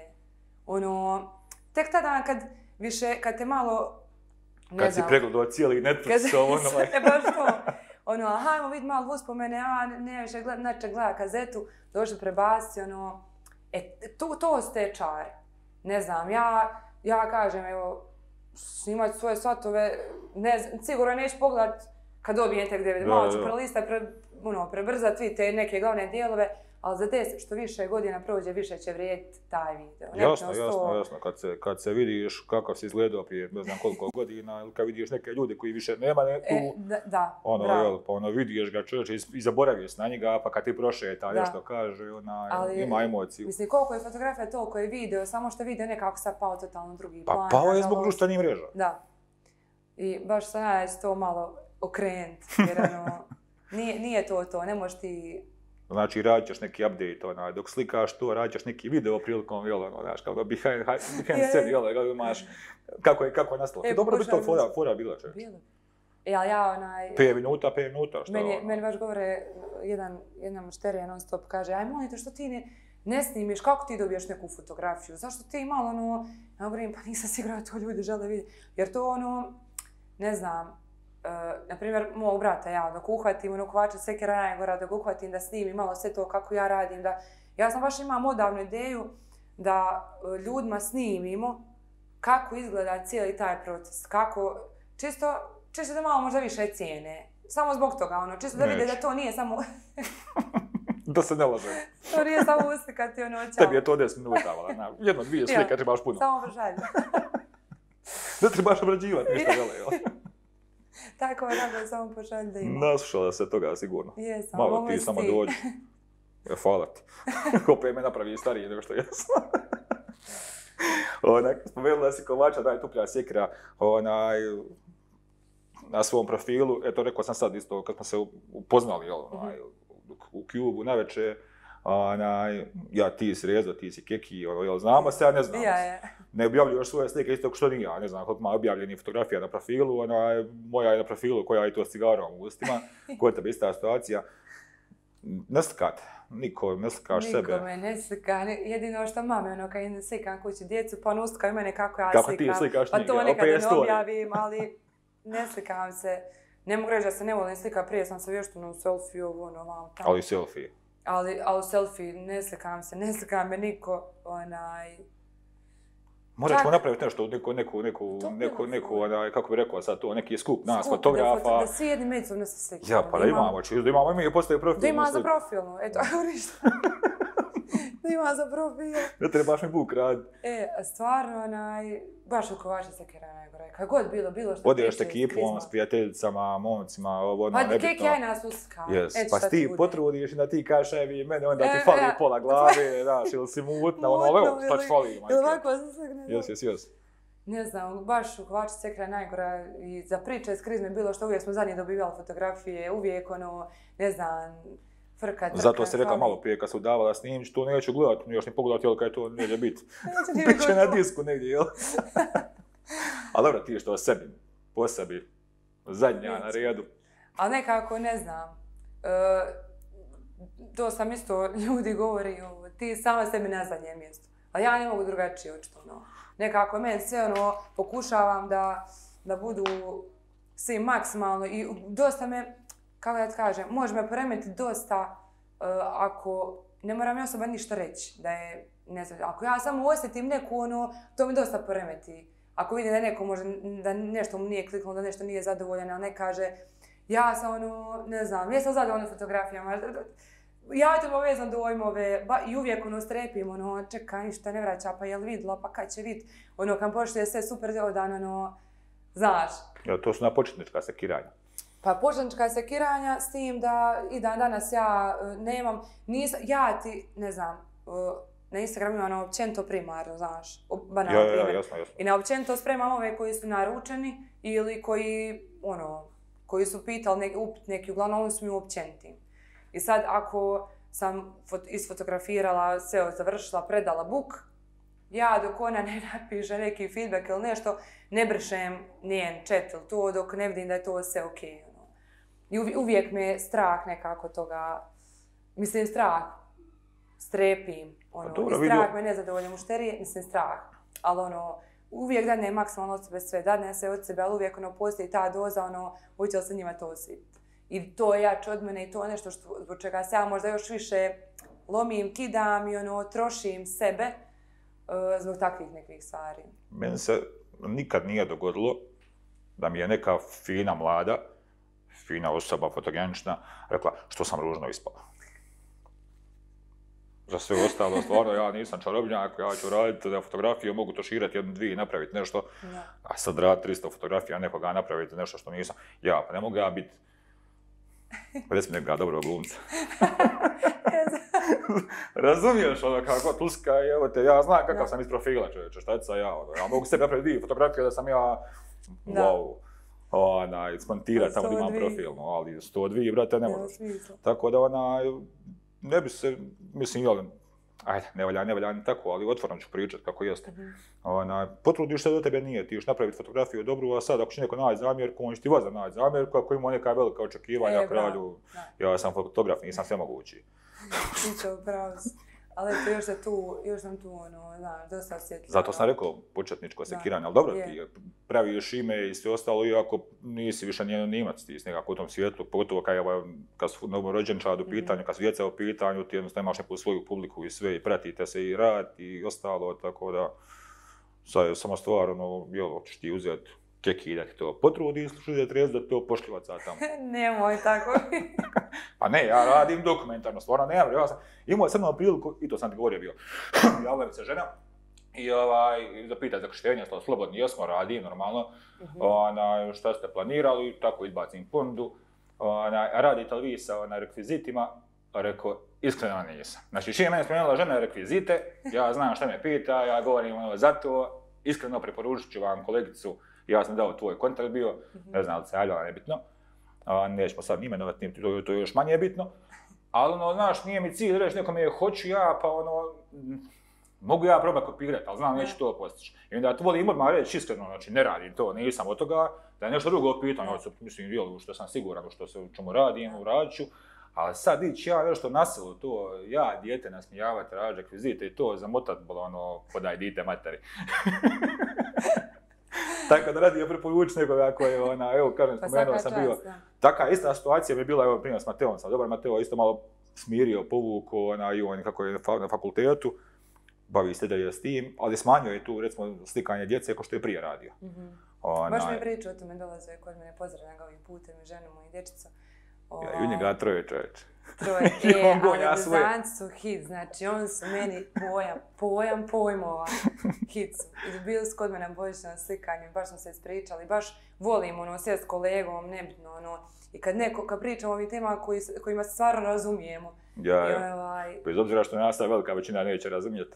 Tek tada kad te malo, kad si pregledao cijeli Netflix, baš to. Hajmo vidjeti malo uspomene, ne više gleda kazetu, došli prebaciti, to su te čare. Ne znam, ja kažem, evo, snimati svoje satove, sigurno neću pogledat kad dobijem tek DVD, malo ću prelistati, prebrzati, vidite te neke glavne dijelove, ali za 10 što više godina prođe, više će vrijediti taj video. Jasno. Kad se vidiš kako si izgledao prije ne znam koliko godina, ili kad vidiš neke ljude koji više nema tu, pa vidiš ga čovječe i zaboraviš na njega, pa kad ti prošeta nešto kaže, ima emociju. Mislim, koliko je fotografija, toliko je video, samo što video nekako sad pao totalno drugi plan. Pa pao je zbog društvenih mreža. Da. I baš sam ja to malo okrenuti, jer nije to, ne možeš ti... Znači, radit ćeš neki update, dok slikaš to, radit ćeš neki video prilikom, kao behind scene, imaš, kako je nastalo. Dobro bi to fora bila, čovječ. Bilo. 5 minuta, što? Meni baš govore, jedna mušterija non stop kaže, aj molim te, što ti ne snimiš, kako ti dobiješ neku fotografiju, zašto ti malo, ja govorim, pa nisam sigurna da to ljudi žele vidjeti, jer to ne znam, na primjer, mog brata ja, dok uhvatim kovača sekera najgora, dok uhvatim da snimim malo sve to kako ja radim, ja sam baš imam odavnu ideju da ljudima snimimo kako izgleda cijeli taj proces, čisto da malo možda više cijene, samo zbog toga, čisto da vide da to nije samo... Da se ne laže. To nije samo uslikati čao. Tebi je to 10 minuta, jedno, dvije slike trebaš puno. Samo pošalju. Ne trebaš obrađivati ništa vele, Tako je rado, samo pošalj da ima. Naslušala se toga sigurno. Jesam, malo ti samo dođi. Hvala ti. Koliko je me napravi stariji nego što jesam. Spomenula si kovača, najtuplja sjekira na svom profilu. Eto, rekao sam sad isto, kad smo se upoznali u Cube-u navečer, Ja, ti si Rezo, ti si Keki, jel znamo se, ja ne znam. Ne objavljuš svoje slike isto što nije, ja ne znam koliko ima objavljenih fotografija na profilu, moja je na profilu koja je to s cigarom u ustima, koja je ista situacija. Ne slikate, niko ne slikaš sebe. Niko me ne slika, jedino što mame, kad im slikam kući djecu, pa ono uslikaju mene kako ja slikam. Kako ti slikaš pa to nekad ne objavim, ali ne slikam se. Ne mogu reći da se ne volim slika, prije sam se vještuna u selfiju, tamo. Ali selfie? Ali selfie, ne slika me niko, Možda ćemo napraviti nešto, neku, kako bi rekao sad to, neki skup nas, fotografa. Da svi jedni međusobno se slikamo. Ja, pa da imamo mi je postoje profilnu. Da ima za profilnu, eto, ništa. Da ima za profil. Ne trebaš mi buk raditi. Stvarno, baš u Kovači sekira najgore. Kad god bilo što odeš s ekipom, s prijateljicama, momcima, nebitno. Pa Keki, aj nas uska. Pa si ti potrudiš i da ti kažeš, evi mene, onda ti fali pola glave, znaš, ili si mutna, evo, šta ti fali, majke. Ili ovako se sekne. Jes. Ne znam, baš u Kovači sekira najgora i za priče s krizme bilo što uvijek smo zadnje dobivali fotografije, uvijek ne znam, frka. Zato si rekla malo prije kad se udavala snimić, to neću gledati, još ni pogledati, jel kaj to neće biti. Biće na disku negdje, jel? Ali dobro, ti što o sebi, po sebi, zadnja na redu. Ali nekako, ne znam, to sam isto ljudi govori, ti sama sebi na zadnjem mjestu. Ali ja ne mogu drugačije očito, Nekako, meni sve pokušavam da budu svi maksimalno i dosta me, kako da ti kažem, može me poremetiti dosta ako ne moram ja osoba ništa reći, da je, ne znam, ako ja samo osjetim neku to mi dosta poremeti. Ako vidim da neko može, da nešto mu nije kliknulo, da nešto nije zadovoljan, ali ne kaže, ja sam ne znam, jesam zadovoljna fotografijama, ja ću vezam dojmove i uvijek strepim, čekaj, ništa ne vraća, pa jel vidjela, pa kad će vidjeti, kad pošli sve super dan, znaš. Ja, to su na početnička sekiranja. Pa početnička sekiranja s tim da i danas ja nemam, ja ti, ne znam, na Instagramu imam općenito primarno, znaš, banalno primjer. Jasno. I na općenito spremam ove koji su naručeni ili koji su pitali neki, uglavnom su mi općeniti. I sad ako sam isfotografirala, sve završila, predala book, ja dok ona ne napiše neki feedback ili nešto, ne brišem njen chat ili to dok ne vidim da je to sve okej. I uvijek me strah nekako toga, mislim strah, strepim, i strah me nezadovoljne mušterije, mislim strah, ali uvijek dadne maksimalno od sebe sve, dadne se od sebe, ali uvijek postoji ta doza, hoće li se njima to osjetiti. I to je jače od mene i to je nešto zbog čega se ja možda još više lomim, kidam i trošim sebe zbog takvih nekih stvari. Meni se nikad nije dogodilo da mi je neka fina mlada, fina osoba, fotogenična, rekla što sam ružno ispala. Za sve ostalo, stvarno, ja nisam čarobnjak, ja ću raditi na fotografiju, mogu toširati jednu, dvije, napraviti nešto, a sad raditi 300 fotografija, nekoga napraviti nešto što nisam. Ja, pa ne mogu ja biti, recimo nekoga dobrog glumca. Razumiješ kako tuska, evo te, ja znam kakav sam iz profila, čovječe, šta ću sad ja, ja mogu sebi napraviti dvije fotografije da sam ja, wow. Smontirati tamo da imam profil, ali 102, brate, ne mogu. Tako da ne bi se, mislim, ajde, ne valja ni tako, ali otvoreno ću pričati kako jeste. Potrudiš se do tebe nije, ti još napraviti fotografiju dobru, a sad ako će neko naći zamjerku, on će ti vazda naći zamjerku, ako ima neka velika očekivanja kralju, ja sam fotograf, nisam sve mogući. Iće, pravo si. Ali eto, još sam tu, znaš, dosta osjetljiva. Zato sam rekao početničko sekiranje, ali dobro, ti praviš ime i sve ostalo, iako nisi više ni anonimac, ti si nekako u tom svijetu, pogotovo kad su novorođenčad u pitanju, kad su djeca u pitanju, ti jednostavno imaš neku svoju publiku i sve, i pratite se i rad i ostalo, tako da sad je samo stvar, hoćeš ti uzeti Keki da ti to potrudi, uzeti rez da to pošljivaca tamo. Nemoj tako. Pa ne, ja radim dokumentarno, stvarno nemam, ja sam imao jednom priliku, i to sam ti govorio bio, javila mi se žena i zapita za krštenje, slobodni jesmo, radim normalno, šta ste planirali, tako izbacim ponudu, radite li vi sa rekvizitima, rekao, iskreno nisam. Znači, čim je meni spomenula žena rekvizite, ja znam šta me pita, ja govorim za to, iskreno preporučit ću vam kolegicu, ja sam dao tvoj kontakt bio, ne znam li se javljala, nebitno. Nećemo sad imenovati, to je još manje bitno. ali ono, znaš, nije mi cilj reći nekome hoću ja, pa ono, mogu ja probati kopirati, ali znam neću to postići. I onda to volim odmah reći iskreno, znači ne radim to, nisam od toga, da je nešto drugo pitan, mislim, što sam siguran što se u čemu radim, uradit ću, ali sad ići ja nešto na silu, to ja dijete nasmijavati, tražiti rekvizite i to zamotat, ono, podaj dite materi. Tako da radio preporučiti nekoga koji je, evo kažem, spomenuo sam bio. Taka ista situacija bi bila, evo primjer s Mateom, sam dobar Mateo isto malo smirio, povukao, i on kako je na fakultetu, bavi se dalje s tim, ali smanjio je tu, recimo, slikanje djece ko što je prije radio. Baš mi priča o tome, dolaze kod mene, pozdravljam ga ovim putem i ženu moju dječicu. I u njega troje čovječe. Troje, ali Bizanci su hit, znači oni su meni pojam pojmova hit su. Bili su kod mene božićno na slikanju, baš smo se ispričali, baš volim sjest s kolegom, nebitno i kad pričamo o ovih tema kojima se stvarno razumijemo. Bez obzira što nas velika većina neće razumjeti.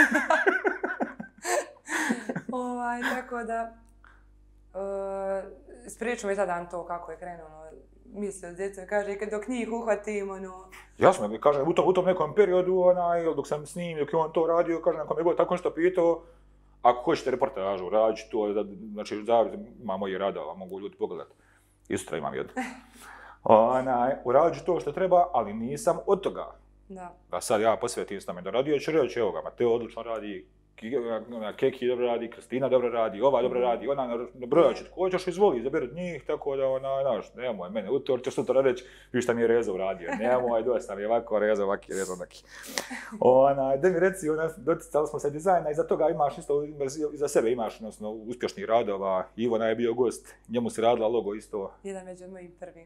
Tako da, ispričamo i tada to kako je krenuo, misli od djece, kaže, dok njih uhvatimo, Jasno, kažem, u tom nekom periodu, dok sam s njim, dok je on to radio, kažem, ako me god tako što pitao, ako hoćete reportažu, radit ću to, znači, ima moji radova, mogu ljudi pogledati. Isto imam jedno. Uradit ću to što treba, ali nisam od toga. Da sad ja posvetim s nama da radio, ću reći, evo ga, Mateo odlično radi, Keki dobro radi, Kristina dobro radi, ova dobro radi, ona broja će tko ćeš izvoli izaberati njih, tako da znaš, nemoj mene utoriti, sutra reći, viš šta mi je Rezo uradio, nemoj, dosta mi je ovako Rezo, ovaki Rezo, onaki. Da mi reci, doticali smo se dizajna, iza toga imaš isto, iza sebe imaš uspješnih radova, Ivona je bio gost, njemu si radila logo isto. Jedan među mojim prvim.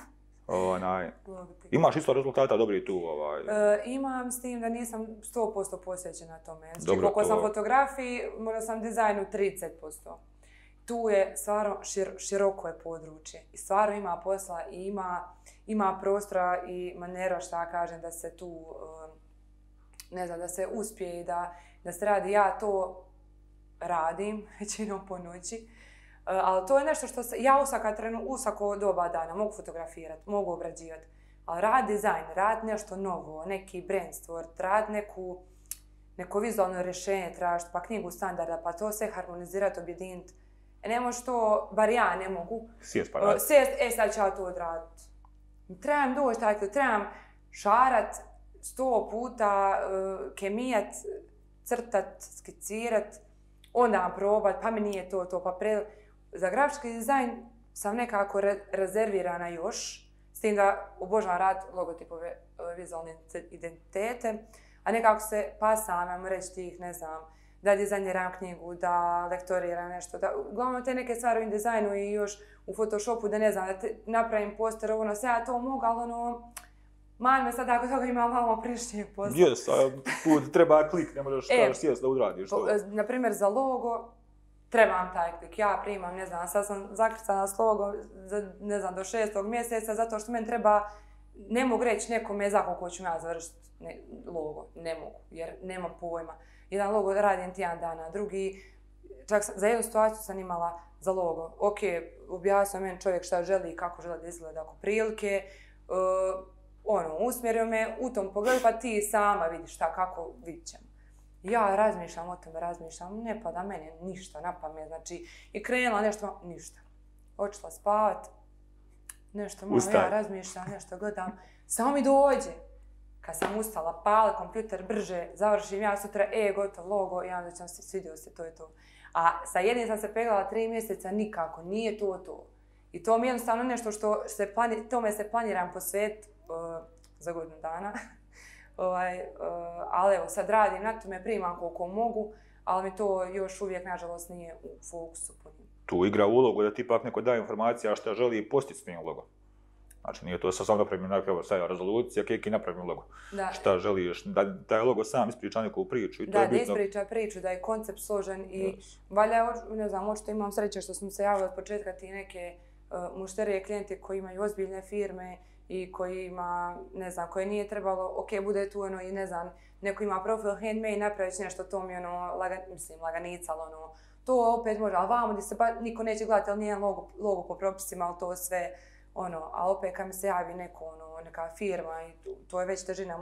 Imaš isto rezultata dobri tu? Imam, s tim da nisam 100% posvećena tome. Znači, koliko sam fotografiji, možda sam dizajnu 30%. Tu je stvarno široko je područje i stvarno ima posla i ima prostora i manera, šta kažem, da se tu, ne znam, da se uspije i da se radi. Ja to radim većinom po noći. Ali to je nešto što ja u svako doba dana mogu fotografirati, mogu obrađivati. Ali rad dizajn, rad nešto novo, neki brand stvoriti, rad neko vizualno rješenje tražiti, pa knjigu standarda, pa to sve harmonizirati, objediniti. Ne možeš to, bar ja ne mogu. Sjest pa raditi. Sad ću ja to odraditi. Trebam doći, trebam šarat 100 puta, kemijat, crtat, skicirat, onda probat, pa mi nije to, pa Za grafički dizajn sam nekako rezervirana još, s tim da obožavam raditi logotipove, vizualne identitete, a nekako se pasam, ajmo reći tih, ne znam, da dizajniram knjigu, da lektoriram nešto, uglavnom te neke stvari u dizajnu i još u Photoshopu, da ne znam, da napravim poster, sve ja to mogu, ali man me sad ako toga ima malo prišnjeg posla. Jes, put treba klik, ne možeš sjest da udradiš to. Naprimjer, za logo, trebam taj klik, ja primam, ne znam, sad sam zakrcana s logo, ne znam, do 6. mjeseca, zato što meni treba, ne mogu reći nekome za koliko ću ja završiti logo, ne mogu, jer nemam pojma. Jedan logo radim tjedan dana, drugi, čak za jednu situaciju sam imala za logo. Ok, objasnio meni čovjek šta želi i kako želi da izgleda oko prilike, usmjerio me u tom pogledu, pa ti sama vidiš šta, kako vidit ćemo. Ja razmišljam o tome, ne pada meni ništa na pamet, znači, i krenula nešto, ništa. Očela spavat, nešto malo, ja razmišljam, nešto gledam, samo mi dođe. Kad sam ustala, pala kompjuter brže, završim ja sutra, gotov logo, i onda ćem se, svidio se, to je to. A sa jednim sam se peglala 3 mjeseca, nikako, nije to. I to mi je jednostavno nešto što tome se planiram posvetiti za godinu dana. Ali evo, sad radim na tome, primam koliko mogu, ali mi to još uvijek, nažalost, nije u fokusu. Tu igra ulogu da ti ipak neko daje informacija šta želi postići s tim logo. Znači, nije to sam napravim rezolucija, Keki napravim logo. Šta želiš, da taj logo sam ispriča neku priču. Da ispriča priču, da je koncept složen i valja, ne znam, očito imam sreće što smo se javili od početka ti neke mušterije klijente koji imaju ozbiljne firme i kojima, ne znam, koje nije trebalo, ok, bude tu i ne znam, neko ima profil handmade, napravit će nešto, to mi je laganica, ali to opet može, ali vamo gdje se niko neće gledati, ali nije logo po propisima, ali to sve, a opet kad mi se javi neko, neka firma i to je već težina,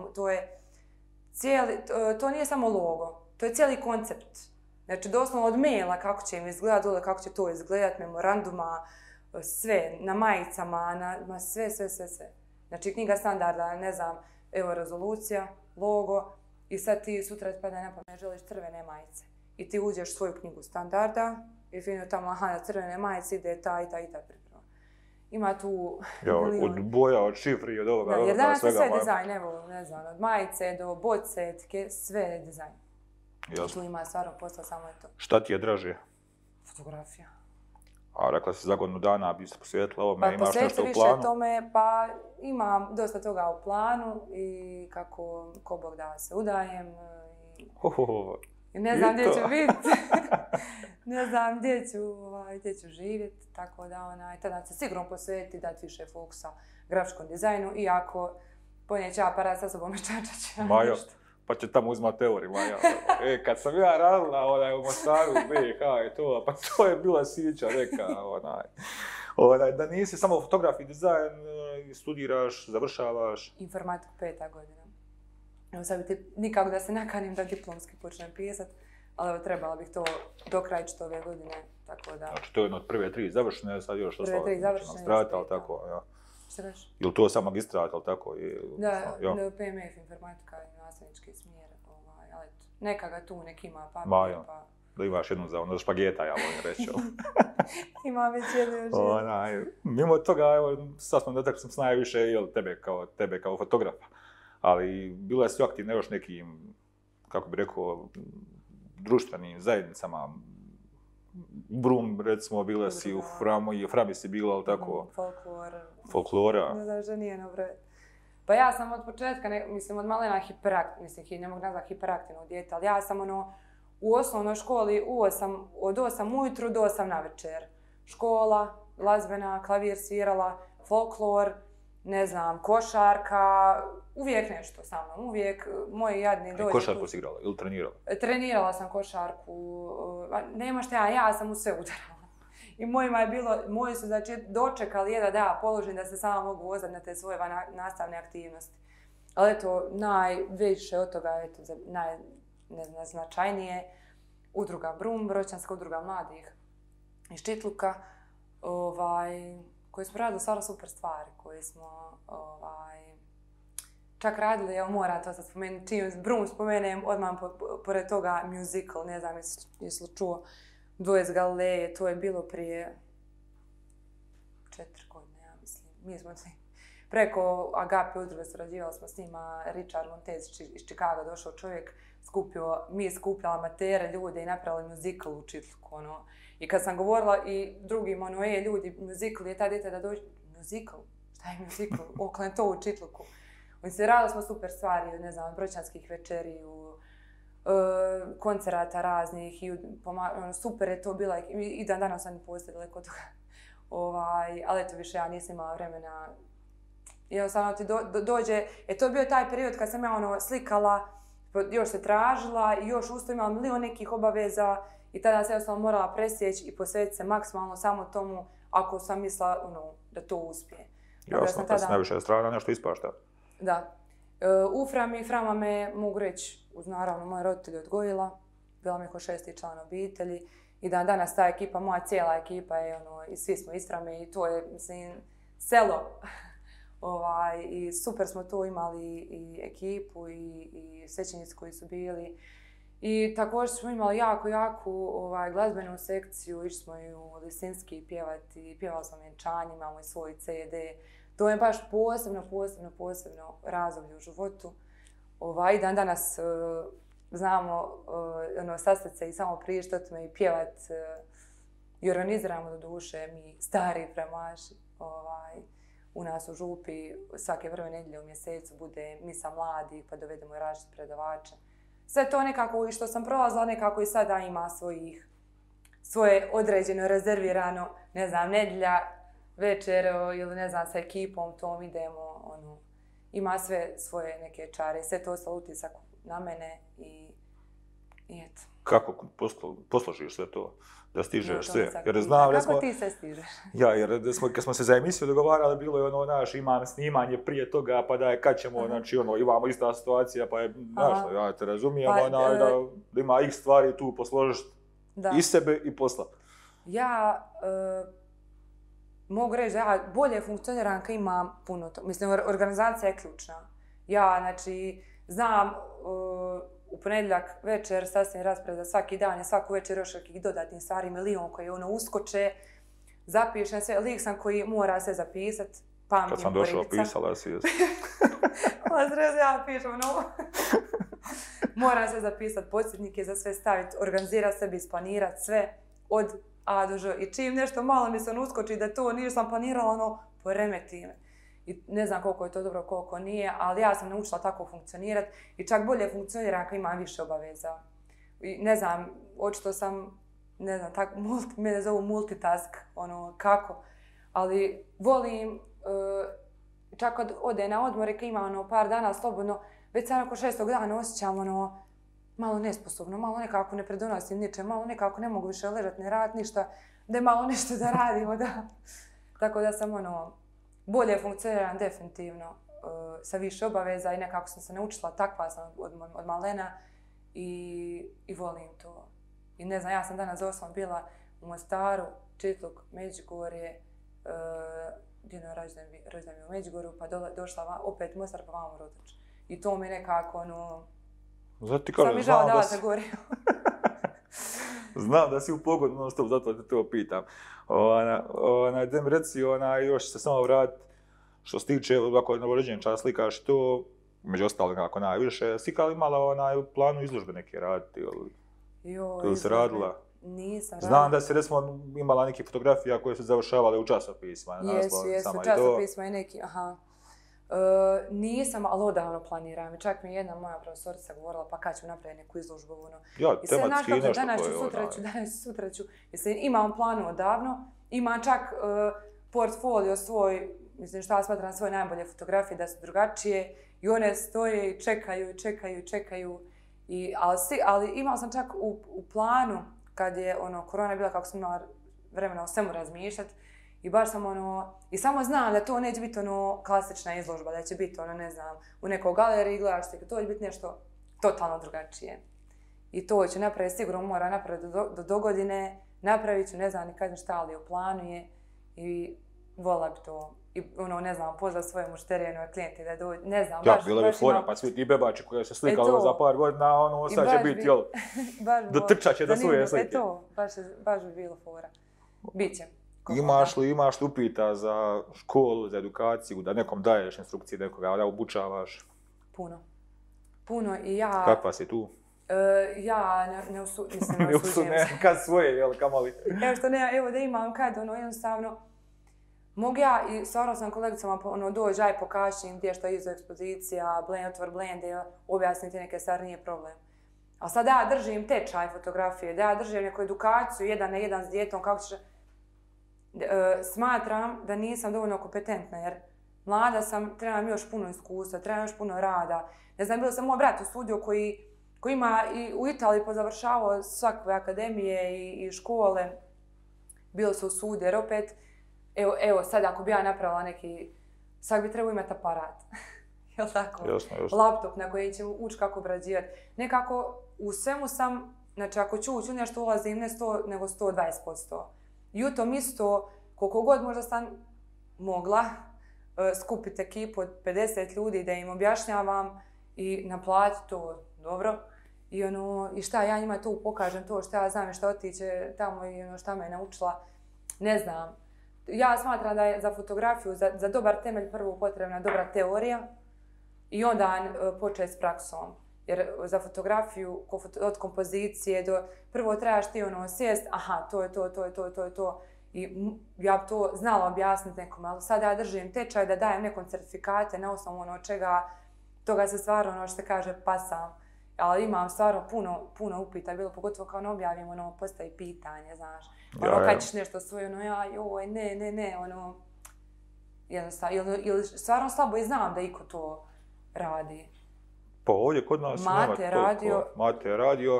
to nije samo logo, to je cijeli koncept. Znači, doslovno od maila kako će im izgledati, dole kako će to izgledati, memoranduma, sve, na majicama, sve. Znači, knjiga standarda, ne znam, evo rezolucija, logo i sad ti sutra ti pada na pamet, želiš crvene majice. I ti uđeš u svoju knjigu standarda i fino tamo, aha, na crvene majice ide ta i ta priprema. Ima tu milion. Od boja, od šifri, od ovoga, jer danas je sve dizajn, evo, ne znam, od majice do boce, sve je dizajn. Tu ima stvarno posla, samo je to. Šta ti je draže? Fotografija. A rekla si za godinu dana bi se posvetila ovome, imaš nešto u planu? Pa posveti više tome, pa imam dosta toga u planu i kako ko Bog da se udajem. I ne znam gdje ću biti. Ne znam gdje ću živjeti, tako da tada se sigurno posvetiti, dati više fokusa grafičkom dizajnu, iako ponijeći aparat sa sobom i čačaće. Majo, pa će tamo uzmat teoriju, Maja. Kad sam ja radila u Mostaru, BiH i to, pa to je bila sića neka, da nisi samo fotograf i dizajn, studiraš, završavaš. Informatiku 5. godina. Evo sad bi nikako da se nakanim da diplomski počnem pisat, ali evo trebala bih to dokrajčiti ove godine, tako da... Znači to je jedno od prve 3 završene, sad još ostalo magistrat, ali tako, ja. Šta reš? Ili to sam magistrat, ali tako? Da, PMF, informatika i nastavnički smjer, ali neka ga tu, nek ima papir, pa... Da imaš jednu za špageta, ja volim reći. Ima već jednu još jednu. Mimo toga, evo, sad smo dotakli sam s najviše tebe kao fotografa. Ali bila je sve aktivna još nekim, kako bi rekao, društvenim zajednicama. Brum, recimo, bila si u Framu i Frami si bila, ali tako? Folklora. Ne znam što nije nabrojati. Pa ja sam od početka, od malena ne mogu nazvati hiperaktivnog djeta, ali ja sam u osnovnoj školi od 8 ujutru do 8 navečer. Škola, glazbena, klavir svirala, folklor, ne znam, košarka, uvijek nešto sa mnom, uvijek moji jadni dođe... Košarku si igrala ili trenirala? Trenirala sam košarku, nema šta, ja sam u sve udarala. I moji su znači dočekali da ja položim da se sama mogu vozati na te svoje nastavne aktivnosti. Ali eto, najviše od toga, najznačajnije, udruga Brum, Broćanska udruga mladih iz Čitluka, koji smo radili stvarno super stvari, koji smo čak radili, evo moram to sad spomenuti, čim Brum spomenem, odmah pored toga musical, ne znam jesi li čuo, Dvoje Galileje, to je bilo prije 4 godine, ja mislim. Mi smo preko Agape udruge surađivali smo s njima, Richard Montez iz Chicaga došao čovjek, mi skupljali amatere, ljude i napravili musical u Čitluku, I kad sam govorila i drugim, ljudi, musical je ta djeta da dođe, musical? Šta je musical? Oklen to u Čitluku. Radili smo super stvari, ne znam, broćanskih večeriju, koncerata raznih i super je to bila i dan danas sam postoji daleko od toga. Ali eto više ja nisam imala vremena. Jednostavno ti dođe, to je bio taj period kad sam ja slikala, još se tražila i još usto imala milion nekih obaveza i tada sam jednostavno morala presjeći i posvetiti se maksimalno samo tomu ako sam mislila da to uspije. Jasno, kad si najviše strana nešto ispašta. Da. U Frama me, mogu reći, uz naravno moje roditelji odgojila. Bila mi oko 6. član obitelji. I danas ta ekipa, moja cijela ekipa je, i svi smo iz Frame i to je, mislim, selo. I super smo tu imali i ekipu i svećenici koji su bili. I također smo imali jaku glazbenu sekciju, išli smo i u Lisinski pjevati, pjevali smo vjenčanje, imamo i svoj CD. To je baš posebno razdoblje u životu. I danas znamo sastati se i samo prištati me i pjevat. I organiziramo do duše mi stari Framaši. U nas u župi svake prve nedjelje u mjesecu bude misa mladih pa dovedemo i različite predavače. Sve to nekako i što sam prolazila nekako i sada ima svoje određeno, rezervirano, ne znam, nedjelja, večer ili ne znam sa ekipom tom idemo, ima sve svoje neke čare, sve to ostalo utisak na mene i I eto. Kako posložiš sve to? Da stižeš sve. Jer znam, kako ti se stižeš? Ja, jer kad smo se za emisiju dogovarali, bilo je imam snimanje prije toga, pa kad ćemo, znači imamo ista situacija, pa je, ja te razumijem, da ima x stvari tu posložiti i sebe i posla. Ja mogu reći da ja bolje funkcioniram kad imam puno to. Mislim, organizacija je ključna. Ja, znači, znam u ponedjeljak večer sasvim raspored za svaki dan i svaku večer još nekih dodatnih stvari, milion koji uskoče, zapišem sve, lik sam koji mora sve zapisat, pamtim. Kad sam došla, pisala si. Ja pišem moram sve zapisat, podsjetnike za sve staviti, organizirati sebi, isplanirati sve od A do Ž. I čim nešto malo mi se uskoči da to nisam planirala, poremeti me. I ne znam koliko je to dobro, koliko nije, ali ja sam naučila tako funkcionirati i čak bolje funkcioniram kad imam više obaveza. I ne znam, očito sam, ne znam, mene zovu multitask, kako, ali volim, čak kad ode na odmor i kad imam par dana slobodno, već sam oko 6. dana osjećam malo nesposobno, malo nekako ne predonosim ničem, malo nekako ne mogu više ležati, ne raditi ništa, da je malo nešto da radimo, da. Tako da sam bolje funkcioniram definitivno sa više obaveza i nekako sam se naučila, takva sam od malena i volim to. I ne znam, ja sam danas osam bila u Mostaru, Čitluk, Međugorje, Dino rođena mi u Međugorju, pa došla opet u Mostar pa vamo u Rotoč. I to mi nekako, sam mi žao da se govorio. Znam da si u pogodu, non stop, zato te to pitam. Da mi reci, još se samo vratiti, što se tiče, ako je novorođenča slikaš to, među ostalo nekako najviše, si kad imala u planu izložbe neke raditi, ili si radila? Nisam radila. Znam da si recimo imala neke fotografije koje su završavale u časopisma. Jesu, u časopisma i neki, aha. Nisam, ali odavno planiram. Čak mi je jedna moja profesorica govorila pa kad ću napraviti neku izložbu. Ja, tematski nešto danas sutra ću. Mislim, imam planu odavno. Imam čak portfolio svoj, mislim šta smatram svoje najbolje fotografije da su drugačije. I one stoje i čekaju. Ali imala sam čak u planu, kad je korona bila, kako sam imala vremena o svemu razmišljati, i baš sam i samo znam da to neće biti klasična izložba, da će biti ne znam, u nekoj galeriji gledaš se, to će biti nešto totalno drugačije. I to ću napraviti, sigurno mora napraviti do godine, napravit ću, ne znam ni kažem šta, ali u planu je i vola bi to. I ne znam, pozvati svoje mušterije, klijente da dođu, ne znam, baš... Ja, bila bi fora, pa svi ti bebači koji se slikali za par godina, sad će biti, jel, dotrčat će do svoje slike. To, baš bi bilo fora. Biće. Imaš li upita za školu, za edukaciju, da nekom daješ instrukcije, nekoga da obučavaš? Puno i ja... Kakva si tu? Ja ne osuđujem se. Kad svoje, jel, kamali? Evo da imam kad, jednostavno, mogu ja i stvarno sam kolegicama dođe, aj pokažem gdje što je iza ekspozicija, otvor blende, objasniti neke stvari, nije problem. A sad ja držim tečaj fotografije, da ja držim neku edukaciju, 1 na 1 s djetom, kako ćeš... Smatram da nisam dovoljno kompetentna jer mlada sam, trebam još puno iskustva, trebam još puno rada. Ne znam, bilo sam moj brat u studiju koji ima i u Italiji pozavršavao svakve akademije i škole. Bilo se u studiju jer opet, evo sad ako bi ja napravila neki, svak bi trebao imati aparat. Jel tako? Jasno. Laptop na koji će ući kako obrađivati. Nekako u svemu sam, znači ako ću ući u nešto ulazim ne 100 nego 120%. I u tom isto, koliko god možda sam mogla skupiti ekipu od 50 ljudi da im objašnjavam i naplatiti to dobro. I šta ja njima tu pokažem to što ja znam i šta otiće tamo i šta me je naučila, ne znam. Ja smatram da je za fotografiju, za dobar temelj prvo potrebna dobra teorija i onda početi s praksom. Jer za fotografiju, od kompozicije do... Prvo trebaš ti sjest, aha, to je to. I ja bi to znala objasniti nekom, ali sad ja držim tečaj da dajem nekom certifikate na osnovu toga se stvarno, što se kaže, pasam. Ali imam stvarno puno upita, bilo pogotovo kao objavim, postavi pitanje, znaš. Kad ćeš nešto svoje, ne, jednostavno, ili stvarno slabo i znam da iko to radi. Pa ovdje kod nas nema toliko. Mate je radio.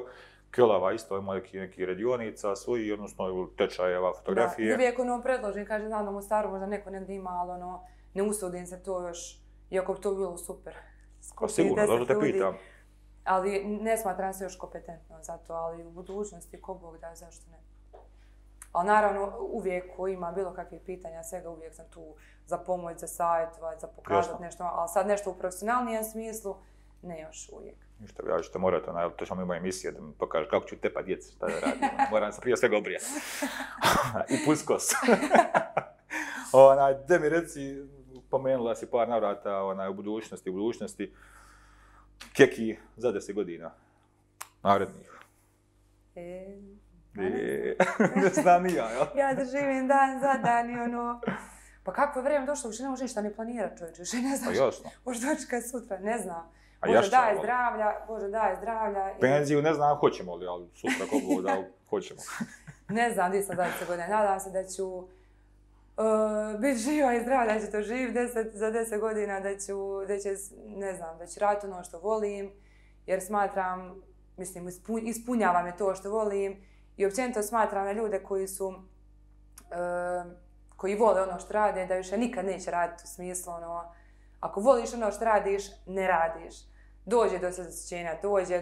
Kelava isto ima neki radionica svoji, odnosno tečajeva, fotografije. Da, uvijek predložim, kaže, znam da mu staro možda neko negdje ima, ali ne usudim se to još, iako bi to bilo super. Pa sigurno, dobro te pitam. Ali ne smatram se još kompetentno za to, ali u budućnosti, ko Bog da, zašto ne? Ali naravno, uvijek ko ima bilo kakvih pitanja, svega uvijek sam tu za pomoć, za savjetovat, za pokazati nešto, ali sad nešto u profesionalnijem smislu, ne još uvijek. Ništa, ja ćete morati, to ćemo imati emisije da mi pokaže kako ću tepa djeca, šta da radim. Moram se prije svega obrijati. I puskos. Da mi reci, pomenula si par navrata u budućnosti. Keki za 10 godina. Narednih. Ne znam ni ja, jel? Ja da živim dan za dan i Pa kako je vrijeme došlo, više ne može ništa ni planirati, čovječe, više ne znaš. Pa jasno. Može doći kad sutra, ne znam. Bože daje zdravlja. Penziju ne znam hoćemo li, ali sutra kako da hoćemo. Ne znam, di sam 20 godina. Nadam se da ću biti živa i zdrava, da ću to živjeti za 10 godina, da ću raditi ono što volim, jer smatram, mislim, ispunjava me to što volim i općenito smatram na ljude koji vole ono što rade, da više nikad neće raditi u smislu ako voliš ono što radiš, ne radiš. Dođe do zasićenja, dođe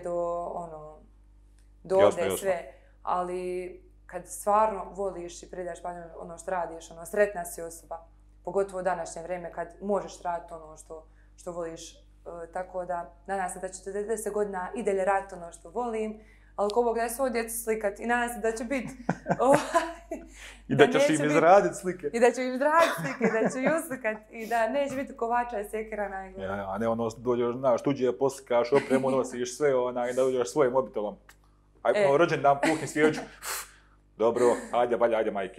do ovdje sve, ali kad stvarno voliš i predaš pažnju ono što radiš, sretna si osoba, pogotovo u današnje vrijeme kad možeš raditi ono što voliš. Tako da, nadam se da ću 10 godina i dalje raditi ono što volim, ali ko Bog da je svoju djecu slikat i nadam se da će biti... I da ćeš im izraditi slike. I da ću im izraditi slike, da ću ih uslikat i da neće biti kovača i sjekira najgore. A ne dođeš, znaš, tuđe poslikaš, opremu nosiš sve i da dođeš svojim mobitelom. Ajde, rođendan puhni svijeću. Dobro, ajde majke.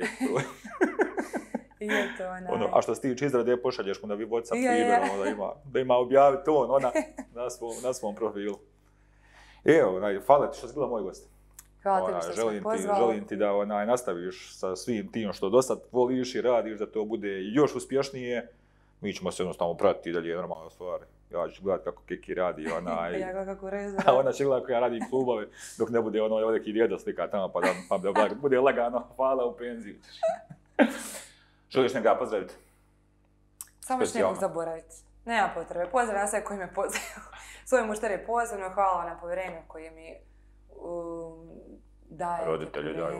I eto, a što se tiče izrade, pošalješ mu na WhatsApp Viber, da ima objaviti na svom profilu. Evo, hvala ti što si bila moj gost. Hvala tebi što si me pozvala. Želim ti da nastaviš sa svim tim što do sad voliš i radiš, da to bude još uspješnije. Mi ćemo se jednostavno pratiti dalje normalne stvari. Ja ću gledati kako Kiki radi. Ja gledam kako Rezo radi. Ona će gledati kako ja radim klubove, dok ne bude neki djedo slika tamo, pa da bude lagano. Hvala u penziju. Želiš nekoga pozdraviti? Samo ću nekog zaboraviti. Nema potrebe. Pozdrav na sve koji me poznaju. Svoje muštere posebno, hvala na povjerenju koje mi daje. Roditelji daju.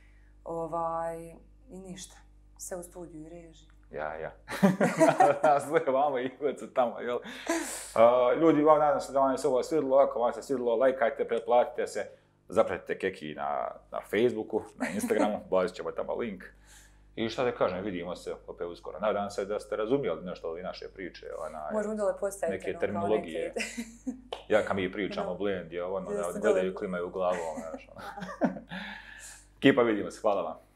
I ništa. Sve u studiju i režiji. Ja. Nas dvoje vamo i uvecu tamo, jel? Ljudi, nadam se da vam se ovo svidjelo. Ako vam se svidjelo, lajkajte, pretplatite se. Zapratite Keki na Facebooku, na Instagramu. Bacit ćemo tamo link. I šta da kažem, vidimo se opet uskoro. Nadam se da ste razumijeli nešto od naše priče. Možemo dole postaviti neke terminologije. Ja kad mi pričamo blend, da gledaju, klimaju glavom. Kipa, vidimo se. Hvala vam.